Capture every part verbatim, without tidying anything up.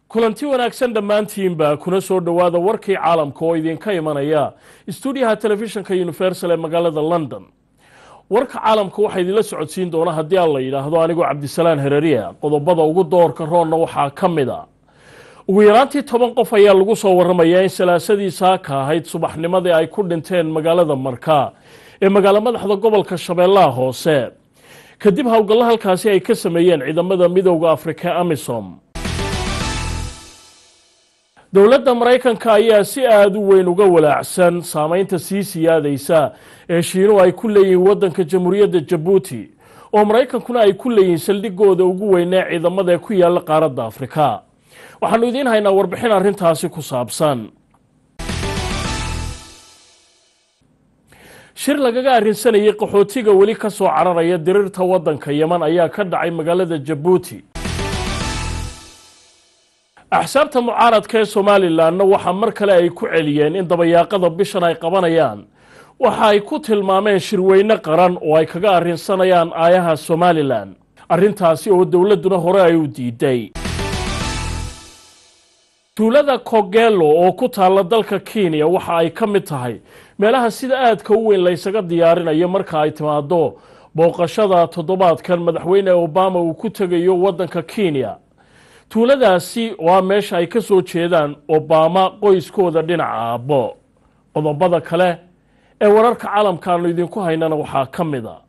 kulanti wanaagsan dhammaantiinba kuna soo dhawaada warkii caalamka oo idinka imanaya stuudiyaha telefishinka Universal ee magaalada London. warka caalamka waxa idin la socodsiin doona haddii aan la yiraahdo anigoo Cabdisalaan Herariya. qodobada ugu doorka roonna waxaa ka mid ah ugu yaraantii toban qof ayaa lagu soo waramayaa in salaasadii saaka ahayd subaxnimadii ay ku dhinteen magaalada Marka ee magaalada madaxda gobolka Shabeellaha Hoose kadib hawlgalla halkaasi ay ka sameeyeen ciidamada midowga Afrika AMISOM. dowladda Mareykanka ayaa si aad u weyn uga walaacsan saameynta sii siyaadaysa ee Shiinuhu ay ku leeyihiin waddanka Jamhuuriyadda Djibouti oo Mareykankuna ay ku leeyihiin saldhigooda ugu weyn ee ciidamada ee ku yaala qaaradda Afrika. waxaanu idiin haynaa warbixin arrintaasi ku saabsan. shir lagaga arrinsanayay qaxootiga weli ka soo cararaya dirirta waddanka Yemen ayaa ka dhacay magaalada Djibouti. axsaabta mucaaradka ee Somaliland waxa mar kale ay ku celiyeen in dabayaaqada bishan ay qabanayaan waxa ay ku tilmaameen shirweyne qaran oo ay kaga arrinsanayaan aayaha Somaliland, arrintaasi oo dawladuna hore ay u diiday. tuulada Kogelo oo ku taala dalka Kenya waxa ay ka mid tahay meelaha sida aadka u weyn la isaga diyaarinayo marka ay timaado booqashada toddobaadkan madaxweyne Obama uu ku tagayo waddanka Kenya. tuuladaasi waa meesha ay ka soo jeedaan Obama qoyskooda dhinaca aabbo. qodobada kale ee wararka caalamka aanu idinku haynana waxaa ka mid ah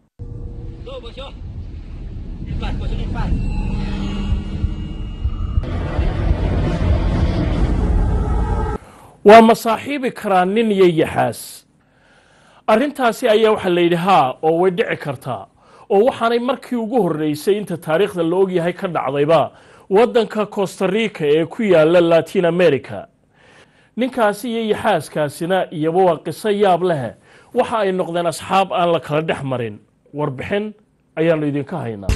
waa masaaxiibi karaa nin iyo yaxaas. arrintaasi ayaa waxa la yidhi haa oo way dhici kartaa oo waxaanay markii ugu horreysay inta taariikhda la ogyahay ka dhacdayba waddanka Costa Rica ee ku yaala Latin America. ninkaasi iyo yaxaaskaasina iyaba waa qiso yaab leh waxa ay noqdeen asxaab aan la kala dhex marin. warbixin ayaanu idinka haynaa.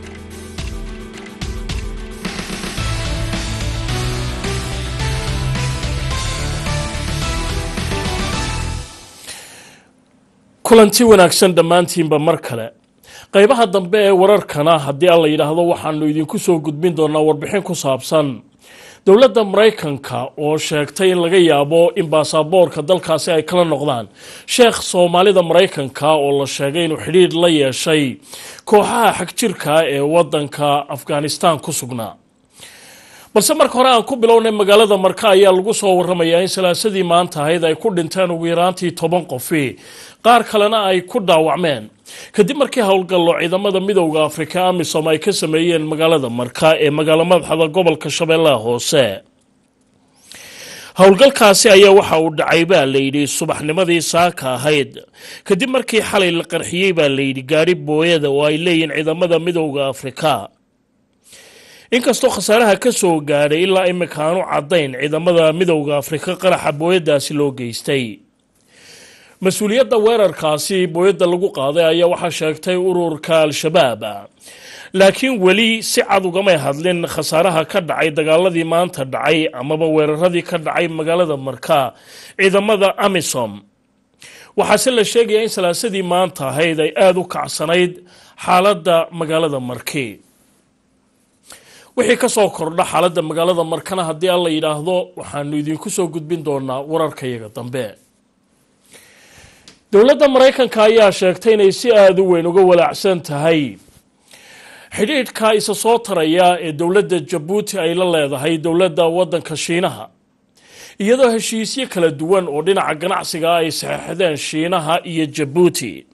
kulanti wanaagsan dhammaantiinba mar kale. qaybaha dambe ee wararkana haddii aan la yiraahdo waxaanu idinku soo gudbin doonaa warbixin ku saabsan dowladda Mareykanka oo sheegtay in laga yaabo in baasaboorka dalkaasi ay kala noqdaan sheekh Soomaalida Mareykanka oo la sheegay inuu xiriir la yeeshay kooxaha xagjirka ee waddanka Afghanistan ku sugnaa. balse marka hore aan ku bilownay magaalada Marka ayaa lagu soo waramayaa in salaasadii maanta ahayd ay ku dhinteen ugu yaraantii toban qof, qaar kalena ay ku dhaawacmeen kadib markii howlgallo ciidamada midowga Afrika AMISOM ay ka sameeyeen magaalada Marka ee magaalada madaxda gobolka Shabeellaha Hoose. howlgalkaasi ayaa waxa uu dhacay baa la yidhi subaxnimadii saaka ahayd kadib markii xalay la qarxiyay baa la yidhi gaari booyada oo ay leeyihiin ciidamada midowga Afrika. inkastoo khasaaraha ka soo gaadhay ilaa imika aanu caddayn ciidamada midowga Afrika qaraxa booyadaasi loo geystay. mas-uuliyadda weerarkaasi booyada lagu qaaday ayaa waxaa sheegtay ururka Al-Shabaab, laakiin weli si cad ugamay hadlin khasaaraha ka dhacay dagaaladii maanta dhacay amaba weeraradii ka dhacay magaalada Marka ciidamada AMISOM. waxaase la sheegayaa in salaasadii maanta ahayd ay aad u kacsanayd xaaladda magaalada Marki. wixii ka soo kordha xaaladda magaalada Markana haddii aan la yiraahdo waxaanu idinku soo gudbin doonaa wararkayaga dambe. dowladda Mareykanka ayaa sheegtay inay si aad u weyn uga walaacsan tahay xidhiidhka isa soo taraya ee dowladda Djibouti ay la leedahay dowladda waddanka Shiinaha, iyadoo heshiisyo kala duwan oo dhinaca ganacsiga ay saxeexdeen Shiinaha iyo Djibouti.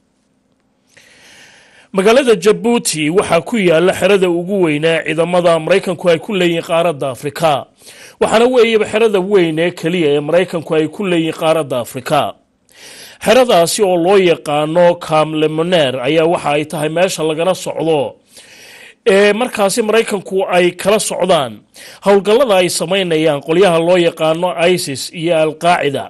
magaalada Djibouti waxaa ku yaala xerada ugu weyn ee ciidamada Mareykanku ay ku leeyihiin qaaradda Afrika, waxaana weeyaba xerada weyn ee kaliya ee Mareykanku ay ku leeyihiin qaaradda Afrika. xeradaasi oo loo yaqaano Camp Lemonnier ayaa waxa ay tahay meesha lagana socdo ee markaasi Mareykanku ay kala socdaan howlgallada ay sameynayaan qolyaha loo yaqaano ISIS iyo Al-Qaacida.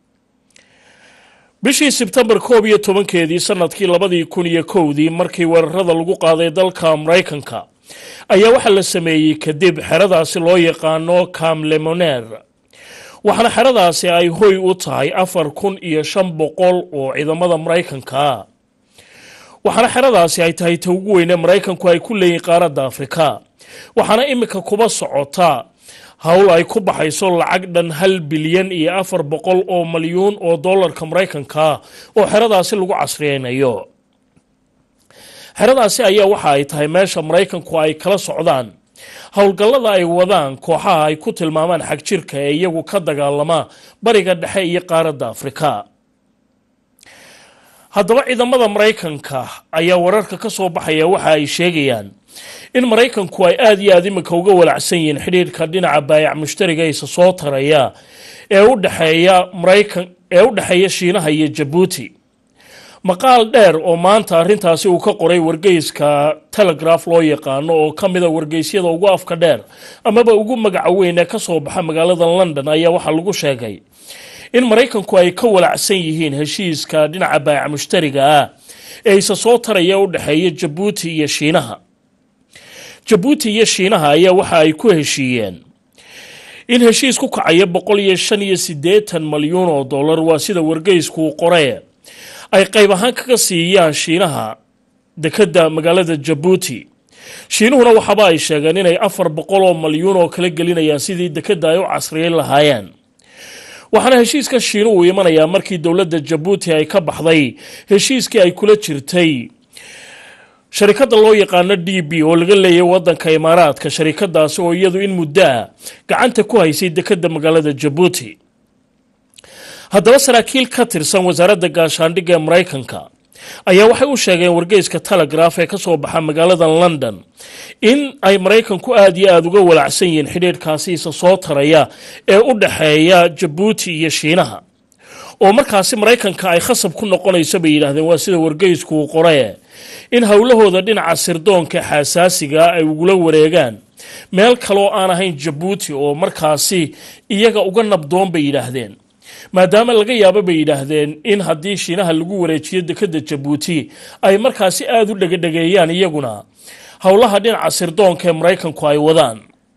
bishii Sebtembar koob iyo tobankeedii sanadkii labadii kun iyo kowdii markii weerarada lagu qaaday dalka Mareykanka ayaa waxa la sameeyay kadib xeradaasi loo yaqaano Camp Lemonnier. waxaana xeradaasi ay hoy u tahay afar kun iyo shan boqol oo ciidamada Mareykanka. waxaana xeradaasi ay tahay ta ugu weyn ee Mareykanku ay ku leeyihiin qaaradda Afrika. waxaana imika kuba socota hawl ay ku baxayso lacag dhan hal bilyan iyo afar boqol oo malyuun oo dollarka Mareykanka oo xeradaasi lagu casriyeynayo. xeradaasi ayaa waxa ay tahay meesha Mareykanku ay kala socdaan howlgallada ay wadaan kooxaha ay ku tilmaamaan xag jirka ee iyagu ka dagaalama bariga dhexe iyo qaaradda Afrika. haddaba ciidamada Mareykanka ayaa wararka ka soo baxaya waxa ay sheegayaan in Mareykanku ay aad iyo aad imika uga walacsan yihiin xiriirka dhinaca baayac mushtariga isa soo taraya ee u dhaxeeya Mareykan ee u dhaxeeya Shiinaha iyo Djibouti. maqaal dheer oo maanta arrintaasi uu ka qoray wargeyska Telegraph loo yaqaano oo ka mid ah wargeysyada ugu afka dheer amaba ugu magaca weyn ee ka soo baxa magaalada London ayaa waxa lagu sheegay in Mareykanku ay ka walacsan yihiin heshiiska dhinaca baayac mushtariga ah ee isa soo taraya u dhaxeeya Djibouti iyo Shiinaha. Djibouti iyo Shiinaha ayaa waxa ay ku heshiiyeen in heshiis ku kacaya boqol iyo shan iyo siddeetan malyuun oo dollar waa sida wargeysku qoray ay qayb ahaan kaga siiyaan Shiinaha dekada magaalada Djibouti. Shiinuhuna waxaba ay sheegeen inay afar boqol oo malyuun oo kala gelinayaan sidii dekada ay u casriyeyn lahaayeen. waxaana heshiiska Shiinuhu imanaya markii dawladda Djibouti ay ka baxday heshiiskii ay kula jirtay sharikada loo yaqaan D B oo laga leeyahay wadanka Imaaraadka. sharikadaas oo iyadu in muddo gacanta ku haysay dekada magaalada Djibouti. haddaba saraakiil ka tirsan wasaaradda gaashaandhigga ee Mareykanka ayaa waxay u sheegeen wargeyska Telegraph ee ka soo baxa magaalada London in ay Mareykanku aad iyo aad uga walacsan yihiin xiriirkaasi isa soo taraya ee u dhaxeeya Djibouti iyo Shiinaha oo markaasi Mareykanka ay khasab ku noqonayso bay yiraahdeen waa sida wargeysku uu qoray in hawlahooda dhinaca sirdoonka xasaasiga ay ugula wareegaan meel kale oo aan ahayn Djibouti oo markaasi iyaga uga nabdoon bay yiraahdeen maadaama laga yaabo bay yiraahdeen in haddii Shiinaha lagu wareejiyo dekada Djibouti ay markaasi aad u dhagdhageeyaan iyaguna hawlaha dhinaca sirdoonka ee Mareykanku ay wadaan.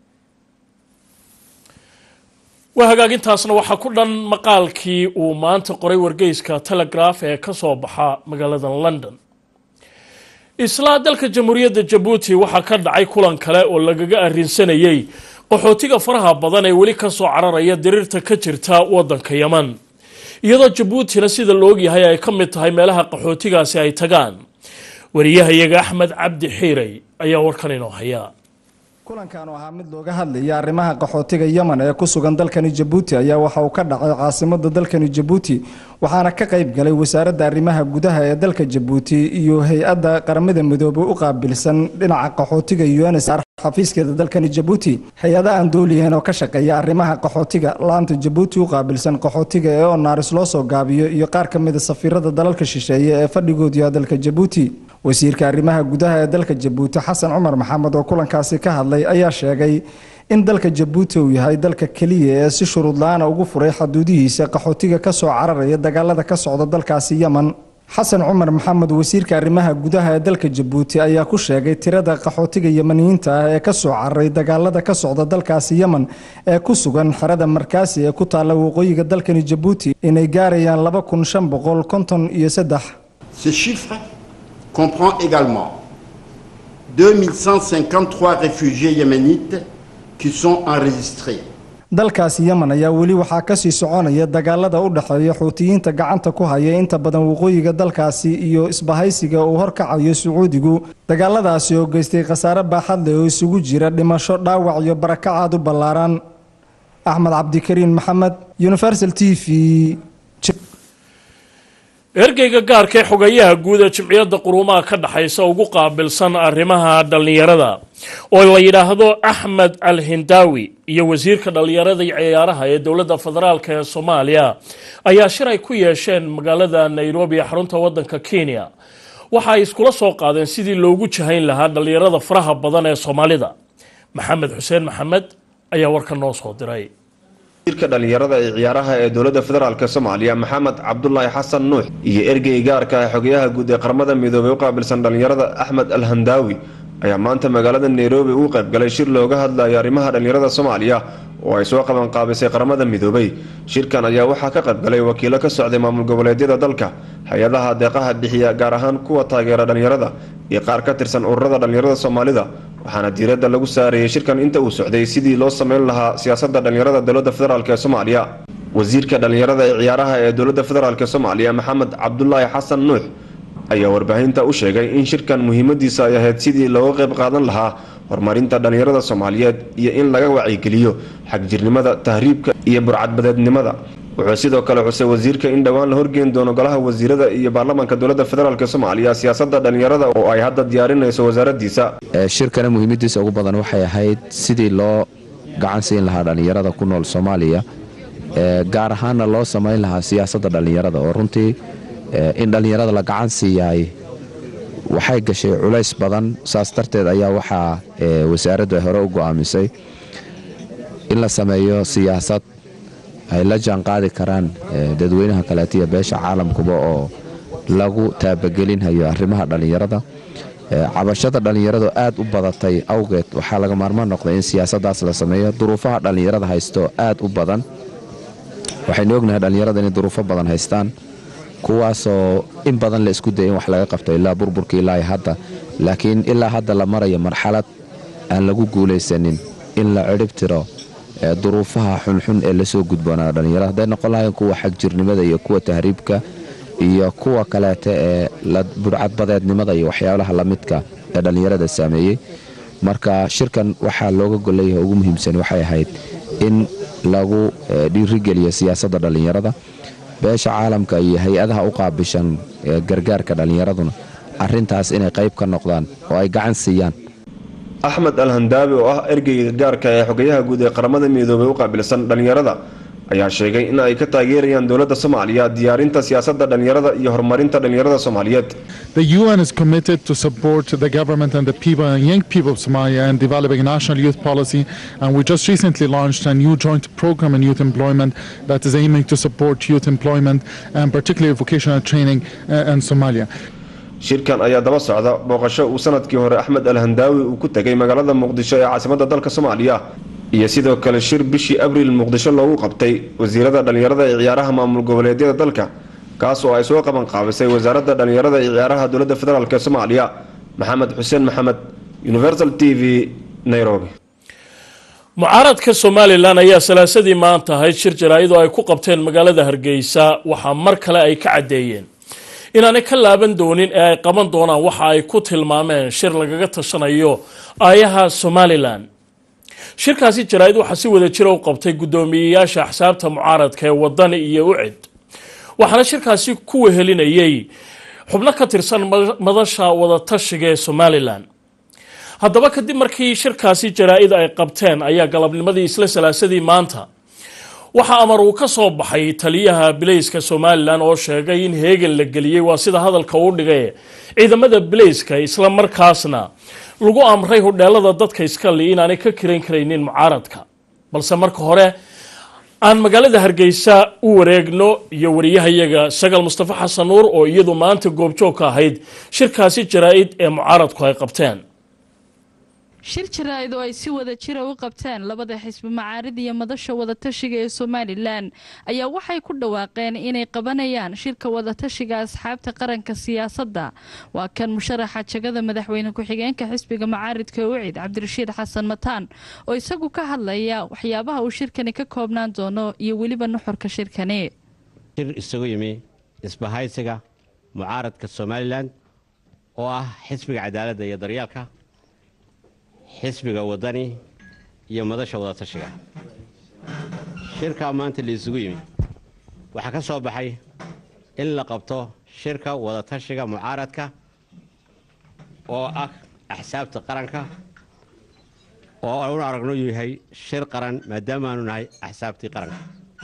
waa hagaagintaasna waxa ku dhan maqaalkii uu maanta qoray wargeyska Telegraph ee ka soo baxa magaalada London. isla dalka Jamhuuriyadda Djibouti waxa ka dhacay kulan kale oo lagaga arrinsanayay qaxootiga faraha badan ee weli ka soo cararaya diriirta ka jirta wadanka Yemen. iyadoo Djibouti sida loo ogyahay ay ka mid tahay meelaha qaxootigaasi ay tagaan. wariyahayaga Axmed Cabdi Xiiray ayaa warkan inoo haya. kulankan oo ahaa mid looga hadlayay arrimaha qaxootiga Yemen ee ku sugan dalkani Djibouti ayaa waxa uu ka dhacay caasimadda dalkani Djibouti waxaana ka qayb galay wasaaradda arrimaha gudaha ee dalka Djibouti iyo hay'adda qaramada midoobay u qaabilsan dhinaca qaxootiga U N H C R xafiiskeeda dalkani Djibouti. hay'adaha aan dawliyadeed oo ka shaqeeya arrimaha qaxootiga laanta Djibouti u qaabilsan qaxootiga ee oo naaris loo soo gaabiyo iyo qaar ka mid ah safiirada dalalka shisheeye ee fadhigooda yahay dalka Djibouti. wasiirka arrimaha gudaha ee dalka Djibouti Xasan Cumar Maxamed oo kulankaasi ka hadlay ayaa sheegay in dalka Djibouti uu yahay dalka kaliya ee si shuruud la'aan ugu furay xuduudihiisa qaxootiga ka soo cararaya dagaalada ka socda dalkaasi Yemen. Xasan Cumar Maxamed wasiirka arrimaha gudaha ee dalka Djibouti ayaa ku sheegay tirada qaxootiga Yemeniyiinta ah ee ka soo cararay dagaalada ka socda dalkaasi Yemen ee ku sugan xarada markaasi ee ku taala waqooyiga dalkani Djibouti inay gaarayaan laba kun shan boqol konton iyo saddex. Ce chiffre comprend également deux mille cent cinquante-trois réfugiés yéménites qui sont enregistrés. dalkaasi Yemen ayaa weli waxaa ka sii soconaya dagaalada u dhaxeeya xuutiyiinta gacanta ku haya inta badan waqooyiga dalkaasi iyo isbahaysiga uu horkacayo Sacuudigu. dagaaladaasi oo geystay khasaare baaxad leh oo isugu jira dhimasho, dhaawac iyo barakacaad u ballaaran. Axmed Cabdikariin Maxamed, Universal T V. ergeyga gaarka ee xogayaha guud ee jimciyadda quruumaha ka dhaxaysa ugu qaabilsan arrimaha dhalinyarada oo la yiraahdo Ahmed Al-Hindawi iyo wasiirka dhalinyarada iyo ciyaaraha ee dawladda federaalka ee Soomaaliya ayaa shir ay ku yeesheen magaalada Nairobi ee xarunta wadanka Kenya. waxa ay iskula soo qaadeen sidii loogu jahayn lahaa dhalinyarada faraha badan ee Soomaalida. Maxamed Xuseen Maxamed ayaa warkan noo soo diray. wasiirka dhalinyarada ee ciyaaraha ee dawladda federaalka Soomaaliya Maxamed Cabdullaahi Xasan Nuux iyo ergey gaarka ah xogayaha guud ee qaramada midoobay u qaabilsan dhalinyarada Ahmed Al-Hindawi ayaa maanta magaalada Nairobi u qayb galay shir looga hadlayo arrimaha dhalinyarada Soomaaliya oo ay soo qaban qaabisay qaramada midoobay. Shirkan ayaa waxaa ka qaybgalay wakiilo ka socday maamul goboleedyada dalka, hay-adaha deeqaha bixiya gaar ahaan kuwa taageera dhalinyarada iyo qaar ka tirsan ururada dhalinyarada Soomaalida. waxaana diiradda lagu saarayay shirkan inta uu socday sidii loo sameyn lahaa siyaasadda dhalinyarada dowladda federaalk ee Soomaaliya. wasiirka dhalinyarada ee ciyaaraha ee dowladda federaalk ee Soomaaliya Maxamed Cabdullaahi Xasan Nuux ayaa warbaahinta u sheegay in shirkan muhiimadiisa ay ahayd sidii looga qayb qaadan lahaa horumarinta dhalinyarada Soomaaliyeed iyo in laga wacyigeliyo xagjirnimada, tahriibka iyo burcadbadeednimada. wuxuu sidoo kale xusay wasiirka in dhawaan la horgeyn doono golaha wasiirada iyo baarlamaanka dowladda federaalk ee Soomaaliya siyaasadda dhalinyarada oo ay hadda diyaarinayso wasaaraddiisa. shirkana muhiimadiisa ugu badan waxay ahayd sidii loo gacan siin lahaa dhalinyarada ku nool Soomaaliya, gaar ahaanna loo sameyn lahaa siyaasadda dhalinyarada oo runtii in dhalinyarada la gacan siiyay waxay gashay culays badan. saas darteed ayaa waxaa wasaaraddu hore u go'aamisay in la sameeyo siyaasad ay la jaan qaadi karaan dadweynaha kaleetiya beesha caalamkuba oo lagu taabagelinhayo arrimaha dhalinyarada. cabashada dhalinyaradu aad u badatay awgeed waxaa laga maarmaan noqday in siyaasaddaas la sameeyo. duruufaha dhalinyarada haysto aad u badan, waxaynu ognahay dhalinyarada inay duruufo badan haystaan, kuwaasoo in badan la isku dayay in wax laga qabto ilaa burburkii ilaa hadda, laakiin ilaa hadda la marayo marxalad aan lagu guulaysanin in la cirib tiro duruufaha xunxun ee la soo gudboonaa dhalinyarada, hadday noqon lahayn kuwa xagjirnimada iyo kuwa tahriibka iyo kuwa kaleete ee burcadbadeednimada iyo waxyaalaha lamidka ee dhalinyarada saameeyey. marka shirkan waxaa looga golleeyahay ugu muhiimsan waxay ahayd in lagu dhiirigeliyo siyaasadda dhalinyarada. beesha caalamka iyo hay-adaha u qaabishan gargaarka dhalinyaraduna arrintaas inay qayb ka noqdaan oo ay gacan siiyaan. Axmed Alhandaabi oo ah ergeyga gaarka ee xogayaha guud ee qaramada midoobay u qaabilsan dhalinyarada ayaa sheegay in ay ka taageerayaan dowladda Soomaaliya diyaarinta siyaasadda dhalinyarada iyo horumarinta dhalinyarada Soomaaliyeed. The U N is committed to support the government and the people and young people of Somalia in developing a national youth policy, and we just recently launched a new joint program in youth employment that is aiming to support youth employment and particularly vocational training uh, in Somalia. shirkan ayaa daba socda booqasho uu sanadkii hore Axmed Alhandaawi uu ku tagay magaalada Muqdisho ee caasimadda dalka Soomaaliya iyo sidoo kale shir bishii Abriil Muqdisho loogu qabtay wasiirada dhalinyarada ee ciyaaraha maamul goboleedyada dalka kaas oo ay soo qaban qaabisay wasaaradda dhalinyarada ee ciyaaraha dowladda federaalk ee Soomaaliya. Maxamed Xuseen Maxamed, Universal T V, Nairobi. mucaaradka Somaliland ayaa salaasadii maanta ahayd shir jaraa'id oo ay ku qabteen magaalada Hargeysa. waxaa mar kale ay ka cadeeyeen inaanay ka laaban doonin ee ay qaban doonaan waxa ay ku tilmaameen shir lagaga tashanayo aayaha Somaliland. shirkaasi jaraa'id waxaa si wada jir u qabtay gudoomiyeyaasha axsaabta mucaaradka ee wadani iyo ucid, waxaana shirkaasi ku wehelinayay xubno ka tirsan madasha wada tashiga ee Somaliland. haddaba kadib markii shirkaasi jaraa'id ay qabteen ayaa galabnimadii isla salaasadii maanta waxa amar uu ka soo baxay taliyaha bilayska Somaliland oo sheegay in heegan la geliyay waa sida hadalka uu dhigay ciidamada bilayska isla markaasna lagu amray hodheelada dadka iska li inaanay ka kiran kareynin mucaaradka. balse marka hore aan magaalada Hargeysa u wareegno iyo wariyahayaga Sagal Mustafa Xasan Nuur oo iyadu maanta goobjoog ka ahayd shirkaasi jaraa'id ee mucaaradku ay qabteen. shir jaraa'id oo ay si wada jir u qabteen labada xisbi macaarid iyo madasha wada tashiga ee Somaliland ayaa waxay ku dhawaaqeen inay qabanayaan shirka wada tashiga asxaabta qaranka siyaasadda. waa kan musharaxa jagada madaxweyne ku-xigeenka xisbiga macaaridka ucid Cabdirashiid Xasan Mataan oo isagu ka hadlaya waxyaabaha uu shirkani ka koobnaan doono iyo weliba nuxurka shirkani. shir isugu yimi isbahaysiga mucaaradka Somaliland oo ah xisbiga cadaaladda iyo daryeelka, xisbiga wadani iyo madasha wada tashiga. shirka maanta la isugu yimi waxa ka soo baxay in la qabto shirka wada tashiga mucaaradka oo ah axsaabta qaranka oo aan aragno yahay shir qaran maadaama aanu nahay axsaabtii qaranka.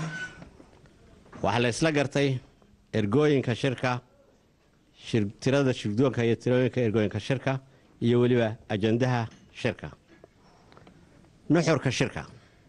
waxa la isla gartay ergooyinka shirka, shir tirada shirdoonka iyo tirooyinka ergooyinka shirka iyo waliba ajandaha shirka. nuxurka shirka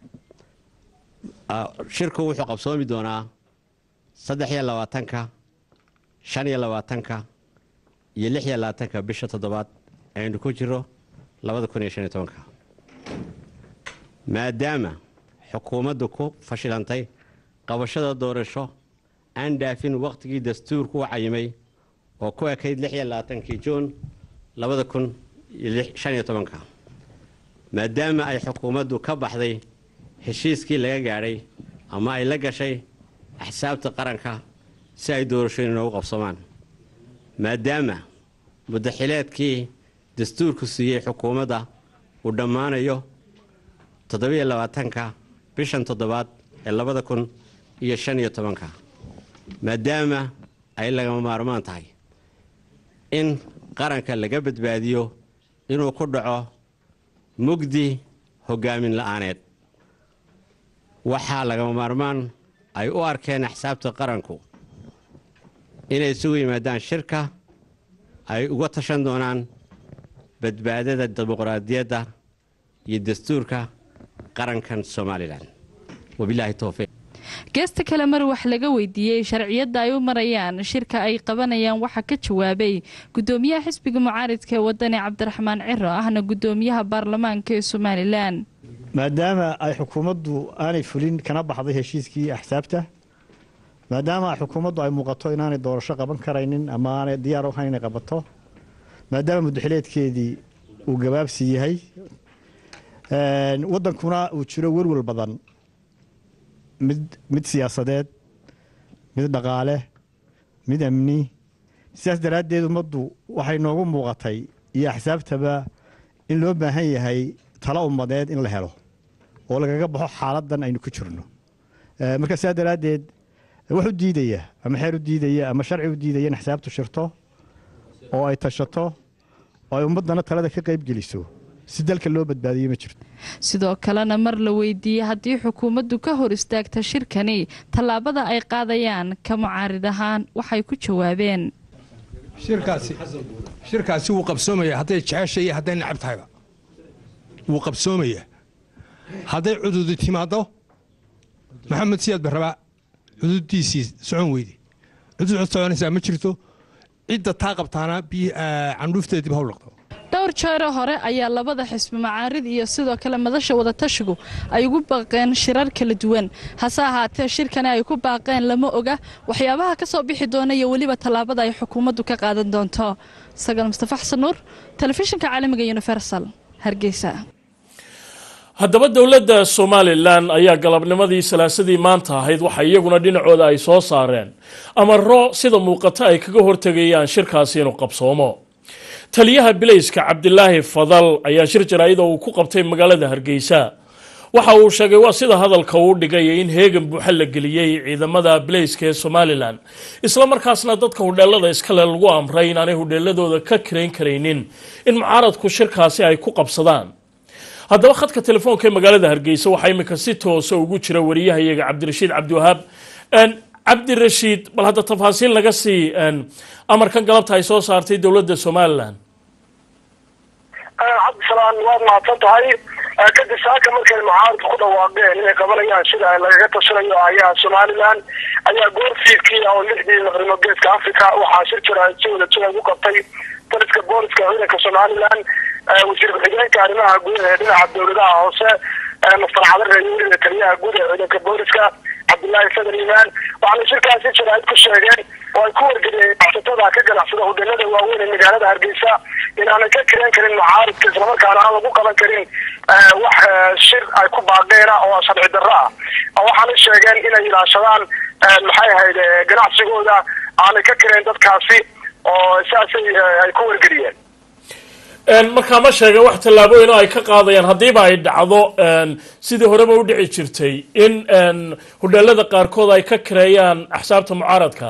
shirku wuxuu qabsoomi doonaa saddex iyo labaatanka, shan iyo labaatanka iyo lix iyo labaatanka bisha toddobaad aynu ku jiro labada kun iyo shan iyo tobanka. maadaama xukuumaddu ku fashilantay qabashada doorasho aan dhaafin waqtigii dastuurku u cayimay oo ku ekayd lix iyo labaatankii juun labada kun iyo shan iyo tobanka maadaama ay xukuumaddu ka baxday heshiiskii laga gaadhay ama ay la gashay axsaabta qaranka si ay doorashooyin ugu qabsamaan maadaama muddaxileedkii dastuurku siiyey xukuumadda uu dhammaanayo toddobiyo labaatanka bishan toddobaad ee labada kun iyo shan iyo tobanka maadaama ay lagama maarmaan tahay in qaranka laga badbaadiyo inuu ku dhaco mugdi hogaamin la'aaneed waxaa lagama maarmaan ay u arkeen axsaabta qaranku inay isugu yimaadaan shirka ay uga tashan doonaan badbaadada dimuqraadiyadda iyo dastuurka qarankan Soomaaliland wabillahi tawfiiq geesta kale mar wax laga weydiiyay sharciyada ay u marayaan shirka ay qabanayaan waxa ka jawaabay gudoomiyaha xisbiga mucaaradka ee wadani Cabdiraxmaan Ciro ahna gudoomiyaha baarlamaanka ee Soomaaliland maadaama ay xukuumaddu aanay fulin kana baxday heshiiskii axsaabta maadaama xukuumaddu ay muuqato inaanay doorasho qaban karaynin ama aanay diyaar u ahayn inay qabato maadaama muddaxileedkeedii uu gabaabsi yahay een wadankuna uu jiro warwar badan mid mid siyaasadeed mid dhaqaale mid amni siyaas daraadeed ummaddu waxay noogu muuqatay iyo axsaabtaba in loo baahan yahay talo ummadeed in la helo oo lagaga baxo xaaladan aynu ku jirno marka siyaas daraadeed wuxuu diidaya ama xeer u diidaya ama sharci u diidaya in axsaabtu shirto oo ay tashato oo ay ummadana talada ka qayb geliso si dalka loo badbaadiyo ma jirto sidoo kalena mar la weydiiyay haddii xukuumaddu ka hor istaagta shirkani tallaabada ay qaadayaan ka mucaarid ahaan waxay ku jawaabeen shirkaasi shirkaasi wuu qabsoomaya hadday jeceshay iyo hadday nacab tahayba wuu qabsoomaya hadday cududi timaado maxamed siyaad barraba cududdiisii socon weydi cudud soconaysaa ma jirto cidda taa qabtaana candhuufteedii hawl laqdo dhowr jeer hore ayaa labada xisbi macaarid iyo sidoo kale madasha wada tashigu ay ugu baaqeen shirar kala duwan hase ahaatee shirkani ay ku baaqeen lama oga waxyaabaha ka soo bixi doona iyo waliba tallaabada ay xukuumaddu ka qaadan doonto sagal mustafa xasan nuur telefishinka caalamiga Universal Hargeysa haddaba dowladda Soomaaliland ayaa galabnimadii salaasadii maanta ahayd waxa iyaguna dhinacooda ay soo saareen amaro sida muuqata ay kaga hortagayaan shirkaasi inuu qabsoomo taliyaha bilayska Cabdilaahi Fadal ayaa shir jaraa'id uu ku qabtay magaalada Hargeysa waxa uu sheegay waa sida hadalka uu dhigay in heegan buuxa la geliyay ciidamada bilayska ee Soomaaliland isla markaasna dadka hudheelada iska leh lagu amray in aanay hudheeladooda ka kireyn kareynin in mucaaradku shirkaasi ay ku qabsadaan haddaba khadka telefoonka ee magaalada Hargeysa waxa imika si toos ah ugu jira wariyahayaga Cabdirashiid Cabdiwahaab een Cabdirashiid bal hadda tafaasiil laga sii een amarkan galabta ay soo saartay dowladda Soomaaliland cabdisalaam waad mahadsan tahay kadib saaka markay mucaaradku ku dhawaaqeen inay qabanayaan sida lagaga tashanayo ayaa Soomaaliland ayaa goor fiidkii oo lixdii maqrimo geeska Afrika waxaa shir jaraa'id si wada jir ugu qabtay taliska booliska ciidanka Soomaaliland wasiir ku-xigeenka arrimaha gudaha ee dhinaca dowladaha hoose Mastar Cali Reeyuul taliyaha guud ee ciidanka booliska Cabdilaahi Fadal Imaan waxaana shirkaasi jaraa'id ku sheegeen oo ay ku wargeliyeen xafiisyada ka ganacsada hudheelada waaweyn ee magaalada Hargeysa inaanay ka kireen karin mucaaradka isla markaana aan lagu qaban karin wax shir ay ku baaqeen oo sharci darro ah waxaana sheegeen inay ilaashadaan maxay ahayd ganacsigooda aanay ka kireen dadkaasi oo saasay ay ku wargeliyeen een marka ma sheegay wax tallaabooyin ay ka qaadayaan hadiiba ay dhacdo een sidii horeba u dhici jirtay in een hudheelada qaarkood ay ka kireeyaan axsaabta mucaaradka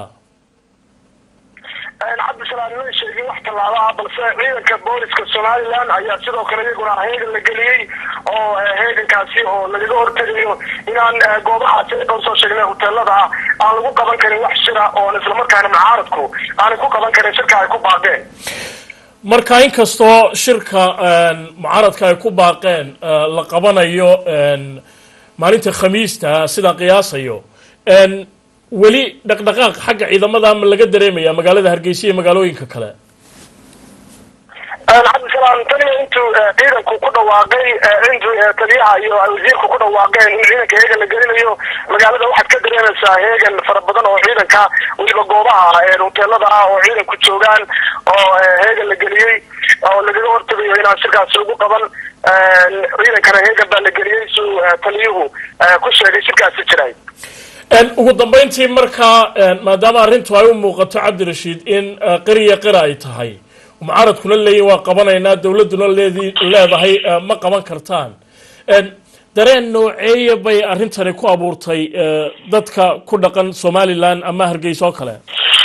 cabdisalaam ma sheegin wax tallaabo balse ciidanka booliska Soomaaliland ayaa sidoo kale iyaguna heegan la geliyay oo heegankaasi oo laga hortagayo inaan goobahaasi oo soo sheegnay hoteelada aan lagu qaban karin wax shira oo isla markaana mucaaradku aan ku qaban karin shirka ay ku baaqeen marka in kasto shirka een mucaaradka ay ku baaqeen la qabanayo een maalinta Khamiista sida qiyaasayo een wali dhaqdhaqaaq xagga ciidamada ma laga dareemaya magaalada Hargeysa iyo magaalooyinka kale عبد السلام تاني انتو عيدن كو كنا واقعي انتو تليها iyo wasiirku ku dhawaaqeen in ciidanka heegan la gelinayo magaalada waxaad ka dareemaysaa heegan fara badan oo ciidanka waliba goobaha ee hoteelada ah oo ciidanku joogaan oo heegan la geliyay oo laga hortagayo in shirkaas ugu qaban ciidankana heegan baa la geliyay soo taliyuhu ku sheegay shirkaas jiray ugu dambeyntii markaa maadaama arrintu ay u muuqato Cabdirashiid in qariya qira ay tahay mucaaradkuna leeyahay waa qabanaynaa dawladuna leedahay ma qaban kartaan dareen nooceeya bay arrintani ku abuurtay dadka ku dhaqan Somaliland ama Hargeysa oo kale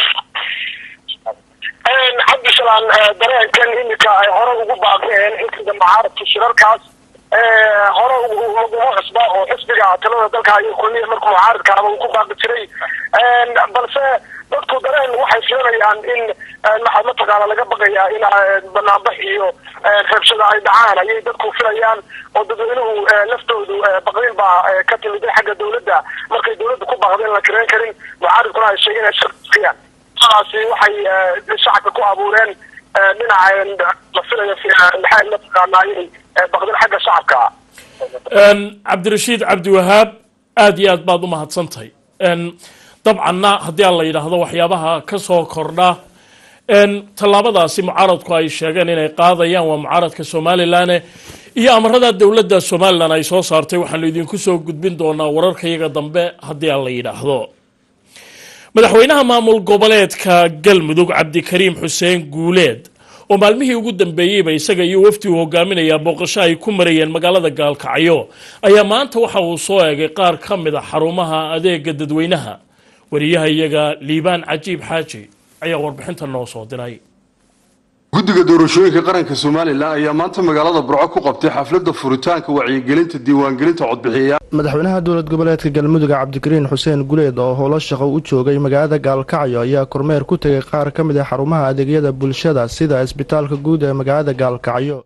een Cabdisalaam dareenkan imika ay hore ugu baaqeen inta mucaaradka shirarkaas ee hore ugu xisba oo xisbiga talada dalka ay kulmiye markuu mucaaradka uu ku baaqi jiray een balse dadku dareen waxay filayaan in maxamed taqaala laga baqayaa in banaanbax iyo rabshada ay dhacaan ayay dadku filayaan oo dadweynuhu laftoodu baqdin baa ka timid xagga dawladda markay dawladdu ku baaqdeen la kareen karin mucaaradkuna ay sheegeen shaqiyaan taasi waxay shacabka ku abuureen dhinaca la filayo fi maxay la taqaanayay baqdin xagga shacabka een Cabdirashiid Cabdi Wahaab aad iyo aad baad u mahadsantahay een dabcanna haddii la yiraahdo waxyaabaha ka soo kordha een talaabadaasi mucaaradku ay sheegeen inay qaadayaan waa mucaaradka Somaliland iyo amarada dawladda Somaliland ay soo saartay waxaan idinku soo gudbin doonaa wararkayaga dambe haddii la yiraahdo madaxweynaha maamul goboleedka Galmudug Cabdikariim Xuseen Guuleed oo maalmihii ugu dambeeyay isaga iyo wafdi uu hogaaminaya booqasho ay ku marayeen magaalada Gaalkacyo ayaa maanta waxa uu soo eegay qaar ka mid ah xarumaha adeega dadweynaha wariyaha iyaga Liibaan Cajiib Xaaji ayaa warbixinta noo soo diray guddiga doorashooyinka qaranka Soomaaliland ayaa maanta magaalada Burco ku qabtay xafladda furitaanka wacyigelinta diiwaangelinta codbixiyayaasha madaxweynaha dowlad goboleedka Galmudug Cabdikariin Xuseen Guuleed oo howlo shaqo u joogay magaalada Gaalkacyo ayaa kormeer ku tagay qaar ka mid ah xarumaha adeegyada bulshada sida isbitaalka guud ee magaalada Gaalkacyo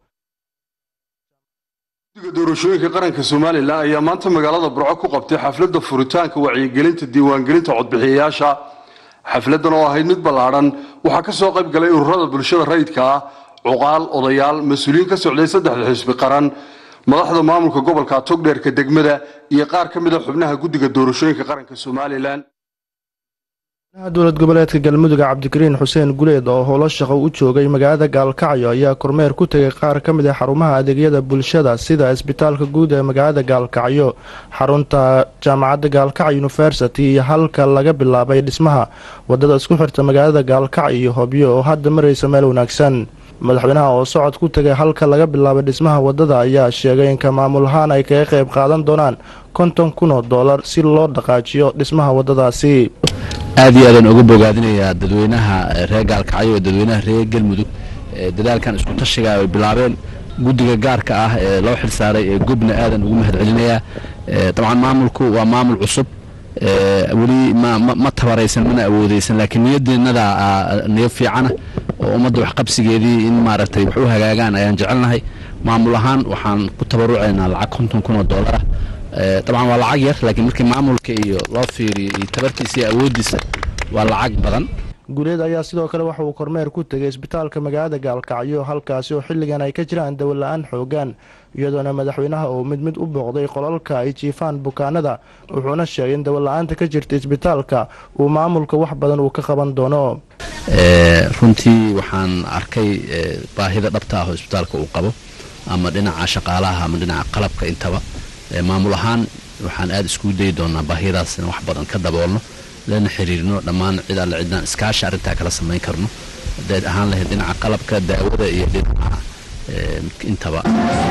guddiga doorashooyinka qaranka Soomaaliland ayaa maanta magaalada Burco ku qabtay xafladda furitaanka wacyigelinta diiwaangelinta codbixiyayaasha xafladan oo ahayd mid ballaaran waxa ka soo qayb galay ururada bulshada rayidka ah cuqaal odayaal mas'uuliyiin ka socday saddexda xisbi qaran madaxda maamulka gobolka Togdheerka degmada iyo qaar ka mid ah xubnaha guddiga doorashooyinka qaranka Soomaaliland dowlad goboleedka Galmudug Cabdikariin Xuseen Guuleed oo howlo shaqo u joogay magaalada Gaalkacyo ayaa kormeer ku tagay qaar ka mid ah xarumaha adeegyada bulshada sida isbitaalka guud ee magaalada Gaalkacyo xarunta jaamacadda Gaalkacyo University iyo halka laga bilaabay dhismaha wadada isku xirta magaalada Gaalkacyo iyo Hobyo oo hadda maraysa meel wanaagsan madaxweynaha oo socod ku tagay halka laga bilaabay dhismaha wadada ayaa sheegay in ka maamul ahaan ay kaga qayb qaadan doonaan konton kun oo dollar si loo dhaqaajiyo dhismaha wadadaasi aad iyo aadan uga bogaadinayaa dadweynaha reer Gaalkacyo iyo dadweynaha reer Galmudug dadaalkan isku tashiga ay bilaabeen guddiga gaarka ah ee loo xilsaaray ee gubna aadan ugu mahadcelinayaa dabcan maamulku waa maamul cusub wali ma ma tabaraysan mana awoodaysan laakiin niyadeennada niyo fiican oo ummadda wax qabsigeedii in maaragtay wax u hagaagaan ayaan jecelnahay maamul ahaan waxaan ku tabarucaynaa lacag konton kun oo dollar طبعا waa lacag yar laakiin markii maamulka iyo loo fiiriyo tabartiisa awoodiisa waa lacag badan Guuleed ayaa sidoo kale waxa uu kormeer ku tagay isbitaalka magaalada Gaalkacyo halkaas oo xilligan ay ka jiraan dawlad-aan xoogan iyadoona madaxweynaha oo mid mid u booqday qolalka ay jiifaan bukaanada wuxuuna sheegay in dawlad-aanta ka jirta isbitaalka uu maamulka wax badan uu ka qaban doono ee runtii waxaan arkay baahida dhabta ah oo isbitaalka uu qabo ama dhinaca shaqaalaha ama dhinaca qalabka intaba maamul ahaan waxaan aad isku day doonaa baahidaasna wax badan ka daboolno lana xiriirno dhammaan cid alle cidna iskaashi arinta kala sameyn karno dad ahaan lahayd dhinaca qalabka daawada iyo dhinaca intaba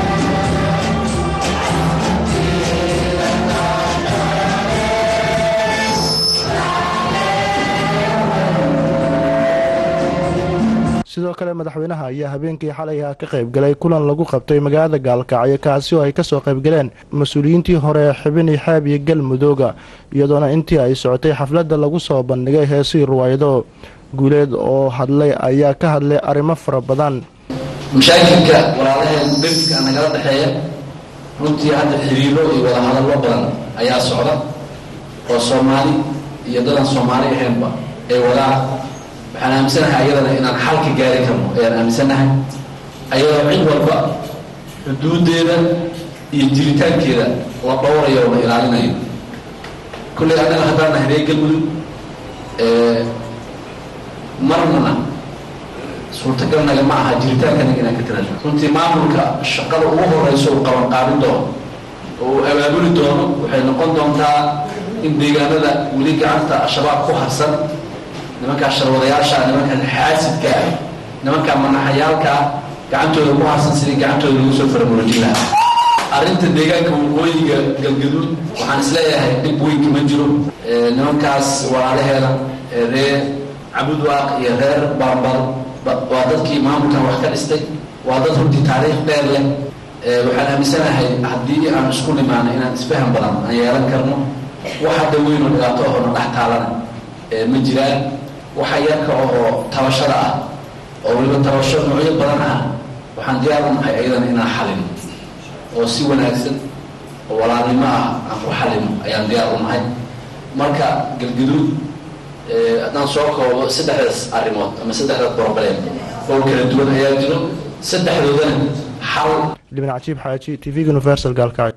sidoo kale madaxweynaha ayaa habeenkii xalay ka qayb galay kulan lagu qabtay magaalada Gaalkacyo kaasi oo ay ka soo qayb galeen mas'uuliyiintii hore xubinii xaab iyo Galmudug iyadoona intii ay socotay xafladda lagu soo bandhigay heesii ruwaayado Guuleed oo hadlay ayaa ka hadlay arrimo fara badan mashaakilka walaalaha dadka nagala dhaxeeya runtii hadda xiriiro iyo wada hadallo badan ayaa socda oo Soomaali iyo dadaan Soomaali ahaynba ay wada waxaan aaminsanahay ayadana inaan xalka gaari karno ayaan aaminsanahay ayadoo cid walba xuduudeeda iyo jiritaankeeda la dhowrayo oo la ilaalinayo kulley anaga haddaan nahay reer galmudug marnana suurtagalnaga ma aha jiritaankanaga inaan ka tiraasho runtii maamulka shaqada ugu horeyso uu qaban qaabin doono oo uu abaabuli doono waxay noqon doontaa in deegaanada weli gacanta al-shabaab ku harsan nimankaa sharwadayaasha nimanka xaasidka ah nimanka manaxayaalka gacantooda ku harsan sidii gacantooda lagu soo faramuurajin lahaa arrinta deegaanka waqooyiga galgaduud waxaan isleeyahay dhib weyn kama jiro nimankaas walaalaheeda reer cabudwaaq iyo reer baambal waa dadkii maamulkan wax ka dhistay waa dad runtii taariikh dheer leh waxaan aaminsanahay haddii aan isku nimaano inaan isfahan badan aan yeelan karno wax hadda weyn oo dhibaato ahoo na dhex taalana ma jiraan waxa yarka oo tabashada ah oo weliba tabasho noocyo badan ah waxaan diyaar u nahay ayadana inaan xalino oo si wanaagsan oo walaalnimo ah aan ku xalino ayaan diyaar u nahay marka galgaduud haddaan soo koobo saddexdaas arrimood ama saddexdaas borobaleen oo kala duwan ayaa jiro saddexdoodana xal libin cajiib xaaji t v universal gaalkacyo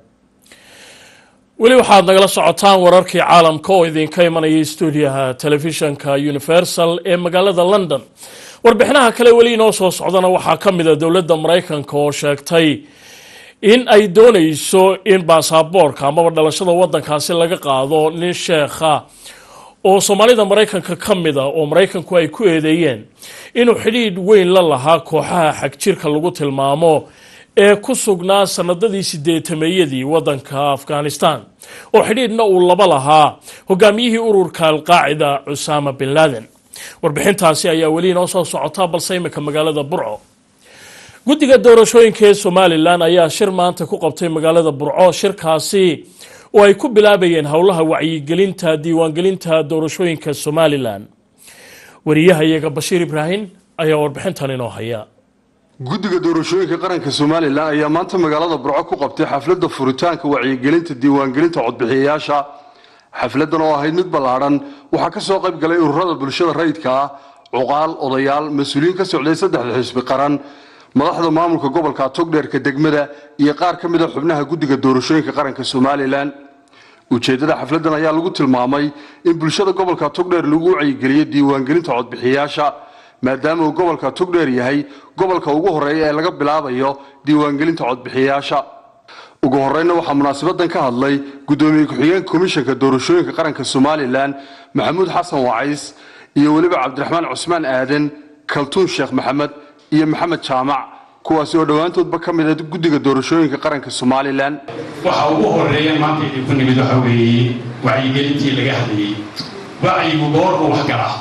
weli waxaad nagala socotaan wararkii caalamka oo idinka imanaya stuudiyaha telefishanka universal ee magaalada london warbixinaha kale weli inoo soo socdana waxaa ka mid a dowladda maraykanka oo sheegtay in ay doonayso in baasaboorka amaba dhalashada waddankaasi laga qaado nin sheekha oo soomaalida maraykanka ka mid a oo maraykanku ay ku eedeeyeen inuu xidhiidh weyn la lahaa kooxaha xagjirka lagu tilmaamo ee ku sugnaa sanadadii sideetameeyadii waddanka afghanistan oo xidhiidhna uu laba lahaa hogaamiyihii ururka alqaacida cusaama bin laaden warbixintaasi ayaa weli inoo soo socotaa balse imika magaalada burco guddiga doorashooyinka ee somalilan ayaa shir maanta ku qabtay magaalada burco shirkaasi oo ay ku bilaabayeen howlaha wacyigelinta diiwaangelinta doorashooyinka somalilan wariyaha iyaga bashiir ibraahim ayaa warbixintan inoo haya guddiga doorashooyinka qaranka somalilan ayaa maanta magaalada burco ku qabtay xafladda furitaanka wacyigelinta diiwaangelinta codbixiyayaasha xafladdan oo ahayd mid ballaadhan waxaa ka soo qayb galay ururada bulshada rayidka ah cuqaal odayaal mas-uuliyiin ka socday saddexda xisbi qaran madaxda maamulka gobolka togdheerka degmada iyo qaar ka mid a xubnaha guddiga doorashooyinka qaranka somalilan ujeeddada xafladdan ayaa lagu tilmaamay in bulshada gobolka togdheer lagu wacyigeliyo diiwaangelinta codbixiyayaasha maadaama uu gobolka togdheer yahay gobolka ugu horeeya ee laga bilaabayo diiwaangelinta codbixiyayaasha ugu horeyna waxaa munaasabadan ka hadlay gudoomiye ku-xigeenka komishanka doorashooyinka qaranka somalilan maxamuud xasan wacays iyo weliba cabdiraxmaan cusmaan aadan kaltuun sheekh maxamed iyo maxamed jaamac kuwaasi oo dhowaantoodba ka mid ah guddiga doorashooyinka qaranka somalilan waxa ugu horeeya maanta idinku nimid waxa weeye wacyigelintii laga hadlayay wacyigu goorku wax galaa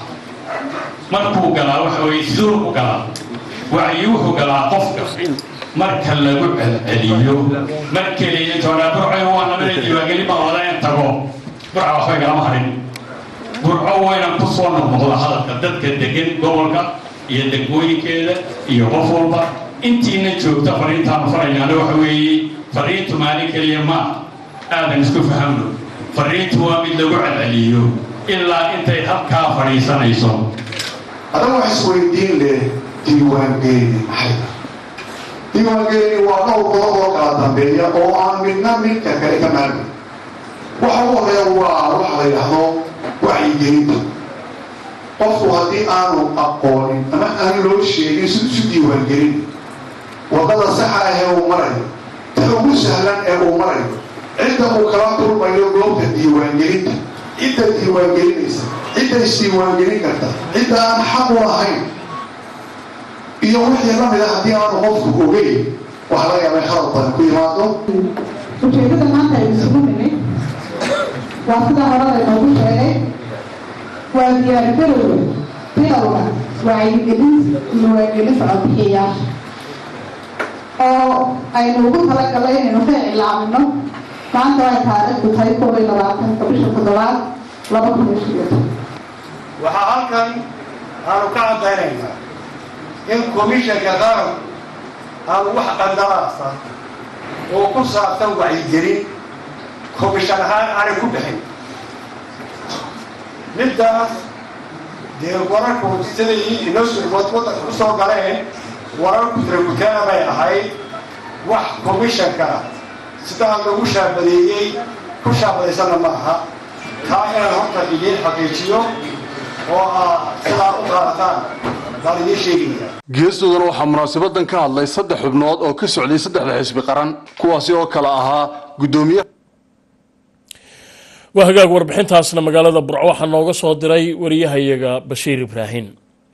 markuu galaa waxa weeye siduu u galaa wacyi wuxuu galaa qofka marka lagu celceliyo marka leeyahay tooraaburcay waa namada diiwaangelin baa wadayn tago burca waxbay galama harin burco waynan ku soo noqnoqda hadalka dadka degan gobolka iyo degmooyinkeeda iyo qof walba intiina joogta fariintaanu faraynaana waxa weeye fariintu maalin keliya ma aadan isku fahamno fariintu waa mid lagu celceliyo ilaa intay halkaa fadhiisanayso adagu wax isweydiin leh diiwaangeeni maxay diiwaangeeni waa dhowr qodob oo kala dambeeya oo aan midna midka kale ka maarmin waxa ugu horeeya waa waxa la yidhaahdo wacyigelinta qofku haddii aanu aqoonin ama aan loo sheegin si isu diiwaangelin waddada saxa ah ee uu marayo ta ugu sahlan ee uu marayo cidda uu kala kulmayo goobta diiwaangelinta cidda diiwaangelinaysa cidda isdiiwaangelin karta cidda aan xaq u lahayn iyo wixii la mid ah haddii aanu qofku ogeyn waxa laga yaabay khalad badan ku yimaado ujeedada maanta ay isugu nimid waa sida horada inoogu sheegay waa diyaargarowga bilowga wacyigelin diiwaangelinta codbixiyayaasha oo aynu ugu talagalay inaynu ka iclaamino maanta way taariikhdu tahay koob iyo labaatanka bisha toddobaad laba kun iyo shiyatan waxaa halkan aanu ka cadaynaynaa in komishanka qaran aanu wax qandaraasa oo ku saabsan wacyigelin komishan ahaan aanay ku bixin middaas dee wararku siday inoo waddanka ku soo galeen warar kutrabutaana bay ahayd wax komishanka sidaa lagu shaabadeeyey ku shaabadaysana ma aha kaa inaan horta idiin xaqiijiyo oo ah sidaa u qaadataan baan idiin sheegaya geestoodana waxaa munaasabadan ka hadlay saddex xubnood oo ka socday saddexda xisbi qaran kuwaasi oo kale ahaa guddoomiyaha waa hagaag warbixintaasna magaalada burco waxaa nooga soo diray wariyahayaga bashiir ibraahim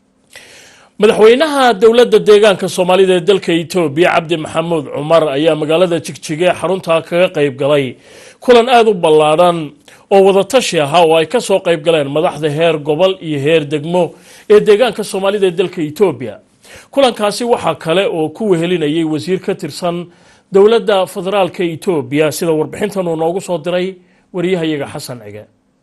madaxweynaha dowladda deegaanka soomaalida ee dalka Itoobiya Cabdi Maxamuud Cumar ayaa magaalada Jigjiga xarunta kaga qayb galay kulan aad u ballaaran oo wada tashi ah oo ay ka soo qayb galeen madaxda heer gobol iyo heer degmo ee deegaanka soomaalida ee dalka Itoobiya kulankaasi waxa kale oo ku wehelinayay wasiir ka tirsan dowladda federaalka Itoobiya sida warbixintan uu noogu soo diray wariyahayaga Xasan Cige